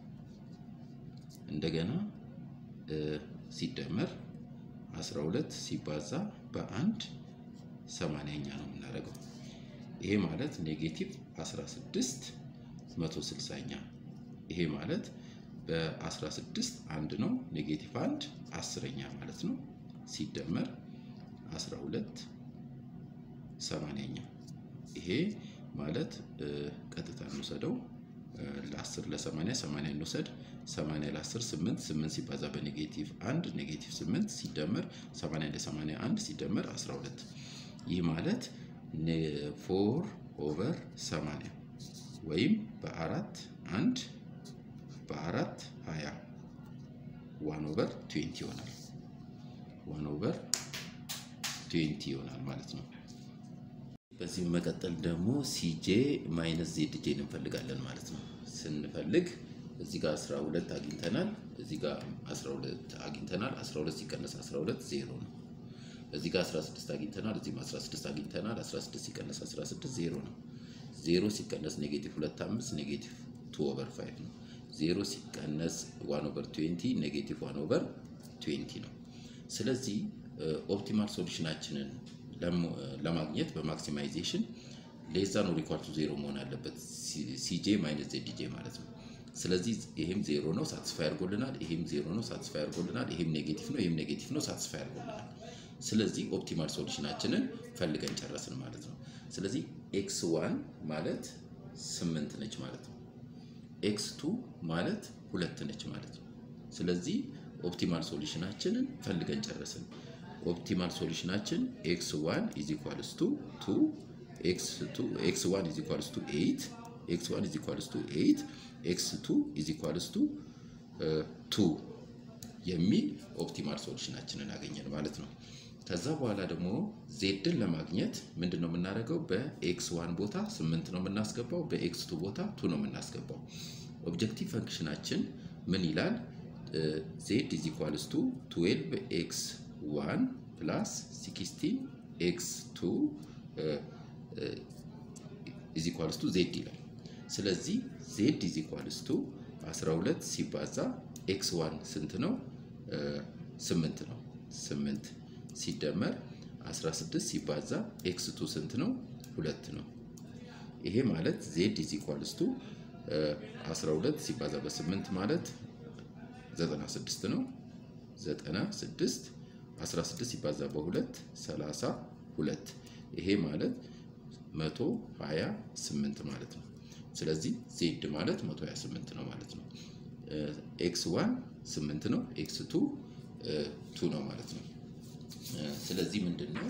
እንደገና ሲደመር አስራ ሁለት ሲባዛ በአንድ ሰማንያኛ ነው የምናደርገው ይሄ ማለት ኔጌቲቭ አስራ ስድስት መቶ ስልሳኛ ይሄ ማለት በአስራ ስድስት አንድ ነው ኔጌቲቭ አንድ አስረኛ ማለት ነው ሲደመር አስራ ሁለት ሰማንያኛ ይሄ ማለት ቀጥታ እንወስደው ለ10 ለ80 80 እንወስድ ሰማንያ ለ10 ስምንት ስምንት ሲባዛ በኔጌቲቭ አንድ ኔጌቲቭ ስምንት ሲደመር ሰማንያ ለ አንድ ሲደመር አስራ ሁለት ይህ ማለት ፎር ኦቨር ሰማንያ ወይም በአራት አንድ በአራት ሃያ ዋን ኦቨር ትዌንቲ ይሆናል ዋን ኦቨር ትዌንቲ ይሆናል ማለት ነው። በዚህ መቀጠል ደግሞ ሲጄ ማይነስ ዜድጄ እንፈልጋለን ማለት ነው። ስንፈልግ እዚህ ጋር አስራ ሁለት አግኝተናል እዚህ ጋር አስራ ሁለት አግኝተናል አስራ ሁለት ሲቀነስ አስራ ሁለት ዜሮ ነው። እዚህ ጋር አስራ ስድስት አግኝተናል እዚህም አስራ ስድስት አግኝተናል አስራ ስድስት ሲቀነስ አስራ ስድስት ዜሮ ነው። ዜሮ ሲቀነስ ኔጌቲቭ ሁለት አምስት ኔጌቲቭ ቱ ኦቨር ፋይቭ ነው። ዜሮ ሲቀነስ ዋን ኦቨር ትዌንቲ ኔጌቲቭ ዋን ኦቨር ትዌንቲ ነው። ስለዚህ ኦፕቲማል ሶሉሽናችንን ለማግኘት በማክሲማይዜሽን ሌስ ዛን ኦር ኢኳል ቱ ዜሮ መሆን አለበት ሲጄ ማይነስ ዜድጄ ማለት ነው። ስለዚህ ይሄም ዜሮ ነው ሳቲስፋይ አድርጎልናል ይሄም ዜሮ ነው ሳቲስፋይ አድርጎልናል ይሄም ኔጌቲቭ ነው ይሄም ኔጌቲቭ ነው ሳቲስፋይ አድርጎልናል። ስለዚህ ኦፕቲማል ሶሉሽናችንን ፈልገን ጨረስን ማለት ነው። ስለዚህ ኤክስ ዋን ማለት ስምንት ነች ማለት ነው ኤክስ ቱ ማለት ሁለት ነች ማለት ነው። ስለዚህ ኦፕቲማል ሶሉሽናችንን ፈልገን ጨረስን። ኦፕቲማል ሶሉሽናችን ኤክስ ዋን is equals to two ኤክስ ቱ ኤክስ ዋን is equals to eight ኤክስ ዋን is equals to eight ኤክስ ቱ is equals to two የሚል ኦፕቲማል ሶሉሽናችንን አገኘን ማለት ነው። ከዛ በኋላ ደግሞ ዜድን ለማግኘት ምንድነው የምናደርገው በኤክስ ዋን ቦታ ስምንት ነው የምናስገባው በኤክስ ቱ ቦታ two ነው የምናስገባው። ኦብጀክቲቭ ፈንክሽናችን ምን ይላል z is equals to twelve x one plus sixteen x two uh, uh, is equals to z ይላል። ስለዚህ z is equals to አስራ ሁለት ሲባዛ ኤክስ ዋን ስንት ነው ስምንት ነው ስምንት ሲደመር አስራ ስድስት ሲባዛ ኤክስ ቱ ስንት ነው ሁለት ነው። ይሄ ማለት z is equals to አስራ ሁለት ሲባዛ በስምንት ማለት ዘጠና ስድስት ነው ዘጠና ስድስት አስራ ስድስት ሲባዛ በሁለት ሰላሳ ሁለት ይሄ ማለት መቶ ሃያ ስምንት ማለት ነው። ስለዚህ z ማለት መቶ ሃያ ስምንት ነው ማለት ነው። ኤክስ ዋን ስምንት ነው ኤክስ ቱ two ነው ማለት ነው። ስለዚህ ምንድነው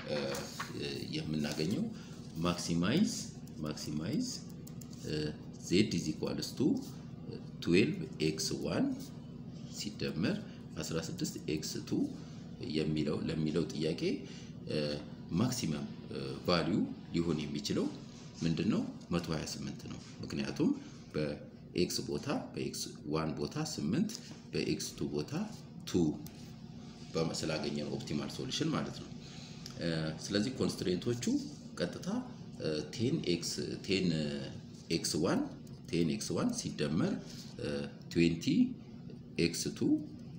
የምናገኘው ማክሲማይዝ ማክሲማይዝ z is equals to twelve x one ሲደመር አስራ ስድስት ኤክስ ቱ የሚለው ለሚለው ጥያቄ ማክሲመም ቫልዩ ሊሆን የሚችለው ምንድነው መቶ ሃያ ስምንት ነው። ምክንያቱም በኤክስ ቦታ በኤክስ ዋን ቦታ ስምንት በኤክስ ቱ ቦታ two በመስላገኘን ኦፕቲማል ሶሉሽን ማለት ነው። ስለዚህ ኮንስትሬንቶቹ ቀጥታ ten x ten x one ten x one ሲደመር twenty x two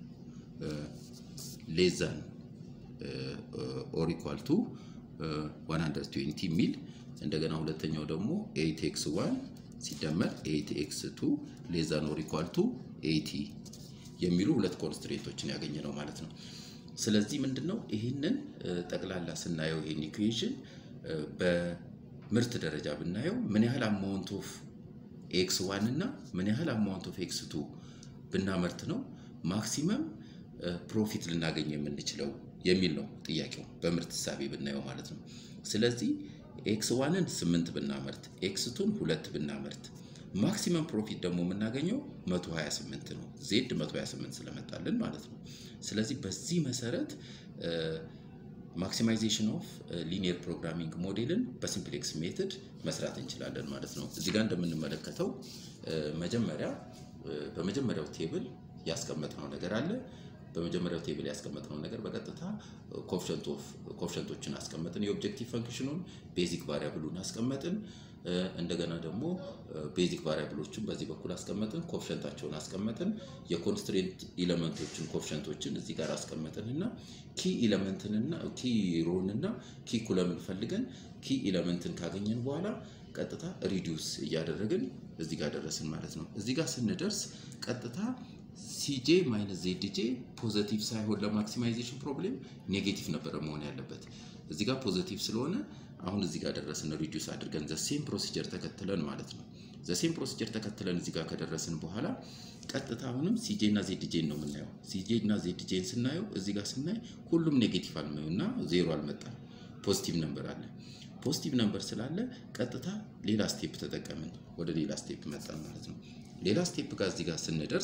less than or equal to one hundred twenty ሚል እንደገና ሁለተኛው ደግሞ eight x one ሲደመር eight x two less than or equal to eighty የሚሉ ሁለት ኮንስትሬንቶችን ያገኘነው ማለት ነው። ስለዚህ ምንድነው ይሄንን ጠቅላላ ስናየው ይሄን ኢኩዌሽን በምርት ደረጃ ብናየው ምን ያህል አማውንት ኦፍ ኤክስ ዋን እና ምን ያህል አማውንት ኦፍ ኤክስ ቱ ብናመርት ነው ማክሲመም ፕሮፊት ልናገኝ የምንችለው የሚል ነው ጥያቄው በምርት ሐሳቤ ብናየው ማለት ነው። ስለዚህ ኤክስ ዋንን ስምንት ብናመርት ኤክስ ቱን ሁለት ብናመርት ማክሲመም ፕሮፊት ደግሞ የምናገኘው መቶ ሃያ ስምንት ነው ዜድ መቶ ሃያ ስምንት ስለመጣልን ማለት ነው። ስለዚህ በዚህ መሰረት ማክሲማይዜሽን ኦፍ ሊኒየር ፕሮግራሚንግ ሞዴልን በሲምፕሌክስ ሜተድ መስራት እንችላለን ማለት ነው። እዚህ ጋር እንደምንመለከተው መጀመሪያ በመጀመሪያው ቴብል ያስቀመጥነው ነገር አለ። በመጀመሪያው ቴብል ያስቀመጥነው ነገር በቀጥታ ኮኤፊሺየንት ኦፍ ኮኤፊሺየንቶችን አስቀመጥን የኦብጀክቲቭ ፈንክሽኑን ቤዚክ ቫሪያብሉን አስቀመጥን እንደገና ደግሞ ቤዚክ ቫሪያብሎችን በዚህ በኩል አስቀመጥን ኮኤፊሺየንታቸውን አስቀመጥን የኮንስትሬንት ኤሌመንቶችን ኮኤፊሺየንቶችን እዚህ ጋር አስቀመጥንና ኪ ኤሌመንትንና ኪ ሮንና ኪ ኮለምን ፈልገን ኪ ኤሌመንትን ካገኘን በኋላ ቀጥታ ሪዲዩስ እያደረግን እዚህ ጋር ደረስን ማለት ነው። እዚህ ጋር ስንደርስ ቀጥታ ሲጄ ማይነስ ዜድጄ ፖዚቲቭ ሳይሆን ለማክሲማይዜሽን ፕሮብሌም ኔጌቲቭ ነበር መሆን ያለበት። እዚህ ጋር ፖዚቲቭ ስለሆነ አሁን እዚህ ጋር ደረስን ሪዲዩስ አድርገን ዘ ሴም ፕሮሲጀር ተከትለን ማለት ነው። ዘ ሴም ፕሮሲጀር ተከትለን እዚህ ጋር ከደረስን በኋላ ቀጥታ አሁንም ሲጄ እና ዜድጄ ነው የምናየው። ሲጄ እና ዜድጄን ስናየው እዚህ ጋር ስናይ ሁሉም ኔጌቲቭ አልመውና ዜሮ አልመጣም ፖዚቲቭ ነምበር አለ። ፖዚቲቭ ነምበር ስላለ ቀጥታ ሌላ ስቴፕ ተጠቀምን ወደ ሌላ ስቴፕ መጣን ማለት ነው። ሌላ ስቴፕ ጋር እዚህ ጋር ስንደርስ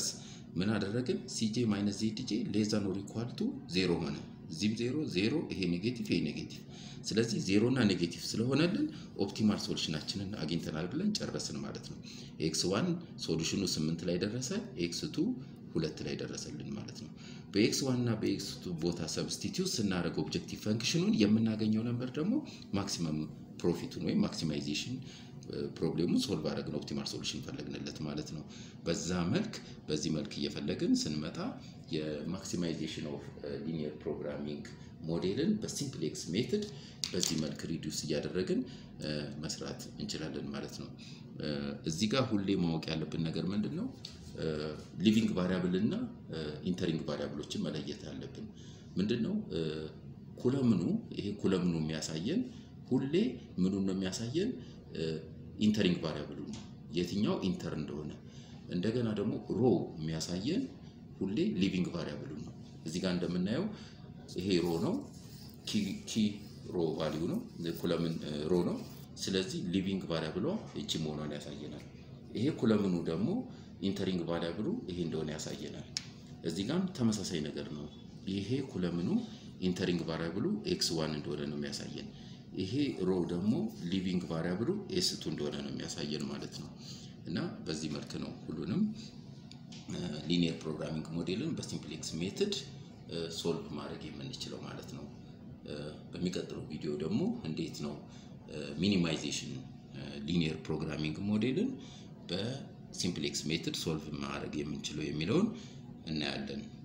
ምን አደረግን ሲጄ ማይነስ ዜድጄ ሌስ ዛን ኦር ኢኳል ቱ ዜሮ ሆነ ዚም ዜሮ ዜሮ ይሄ ኔጌቲቭ ይሄ ኔጌቲቭ ስለዚህ ዜሮ እና ኔጌቲቭ ስለሆነልን ኦፕቲማል ሶሉሽናችንን አግኝተናል ብለን ጨረስን ማለት ነው ኤክስ ዋን ሶሉሽኑ ስምንት ላይ ደረሰ ኤክስ ቱ ሁለት ላይ ደረሰልን ማለት ነው በኤክስ ዋን እና በኤክስ ቱ ቦታ ሰብስቲቲዩት ስናደርግ ኦብጀክቲቭ ፈንክሽኑን የምናገኘው ነበር ደግሞ ማክሲመም ፕሮፊቱን ወይ ማክሲማይዜሽን ፕሮብሌሙን ሶልቭ አደረግን ኦፕቲማል ሶሉሽን ፈለግንለት ማለት ነው በዛ መልክ በዚህ መልክ እየፈለግን ስንመጣ የማክሲማይዜሽን ኦፍ ሊኒየር ፕሮግራሚንግ ሞዴልን በሲምፕሌክስ ሜተድ በዚህ መልክ ሪዲዩስ እያደረግን መስራት እንችላለን ማለት ነው እዚህ ጋር ሁሌ ማወቅ ያለብን ነገር ምንድነው ሊቪንግ ቫሪያብል እና ኢንተሪንግ ቫሪያብሎችን መለየት አለብን ምንድነው ኮለምኑ ይሄ ኮለምኑ የሚያሳየን ሁሌ ምኑን ነው የሚያሳየን ኢንተሪንግ ቫሪያብሉ ነው የትኛው ኢንተር እንደሆነ እንደገና ደግሞ ሮ የሚያሳየን ሁሌ ሊቪንግ ቫሪያብሉ ነው እዚህ ጋር እንደምናየው ይሄ ሮ ነው ኪ ኪ ሮ ቫልዩ ነው ኮለምን ሮ ነው ስለዚህ ሊቪንግ ቫሪያብሉ እቺ መሆኗን ያሳየናል ይሄ ኮለምኑ ደግሞ ኢንተሪንግ ቫሪያብሉ ይሄ እንደሆነ ያሳየናል እዚህ ጋር ተመሳሳይ ነገር ነው ይሄ ኮለምኑ ኢንተሪንግ ቫሪያብሉ ኤክስ ዋን እንደሆነ ነው የሚያሳየን ይሄ ሮ ደግሞ ሊቪንግ ቫሪያብሉ ኤስ ቱ እንደሆነ ነው የሚያሳየን ማለት ነው እና በዚህ መልኩ ነው ሁሉንም ሊኒየር ፕሮግራሚንግ ሞዴልን በሲምፕሌክስ ሜተድ ሶልቭ ማድረግ የምንችለው ማለት ነው በሚቀጥለው ቪዲዮ ደግሞ እንዴት ነው ሚኒማይዜሽን ሊኒየር ፕሮግራሚንግ ሞዴልን በሲምፕሌክስ ሜተድ ሶልቭ ማድረግ የምንችለው የሚለውን እናያለን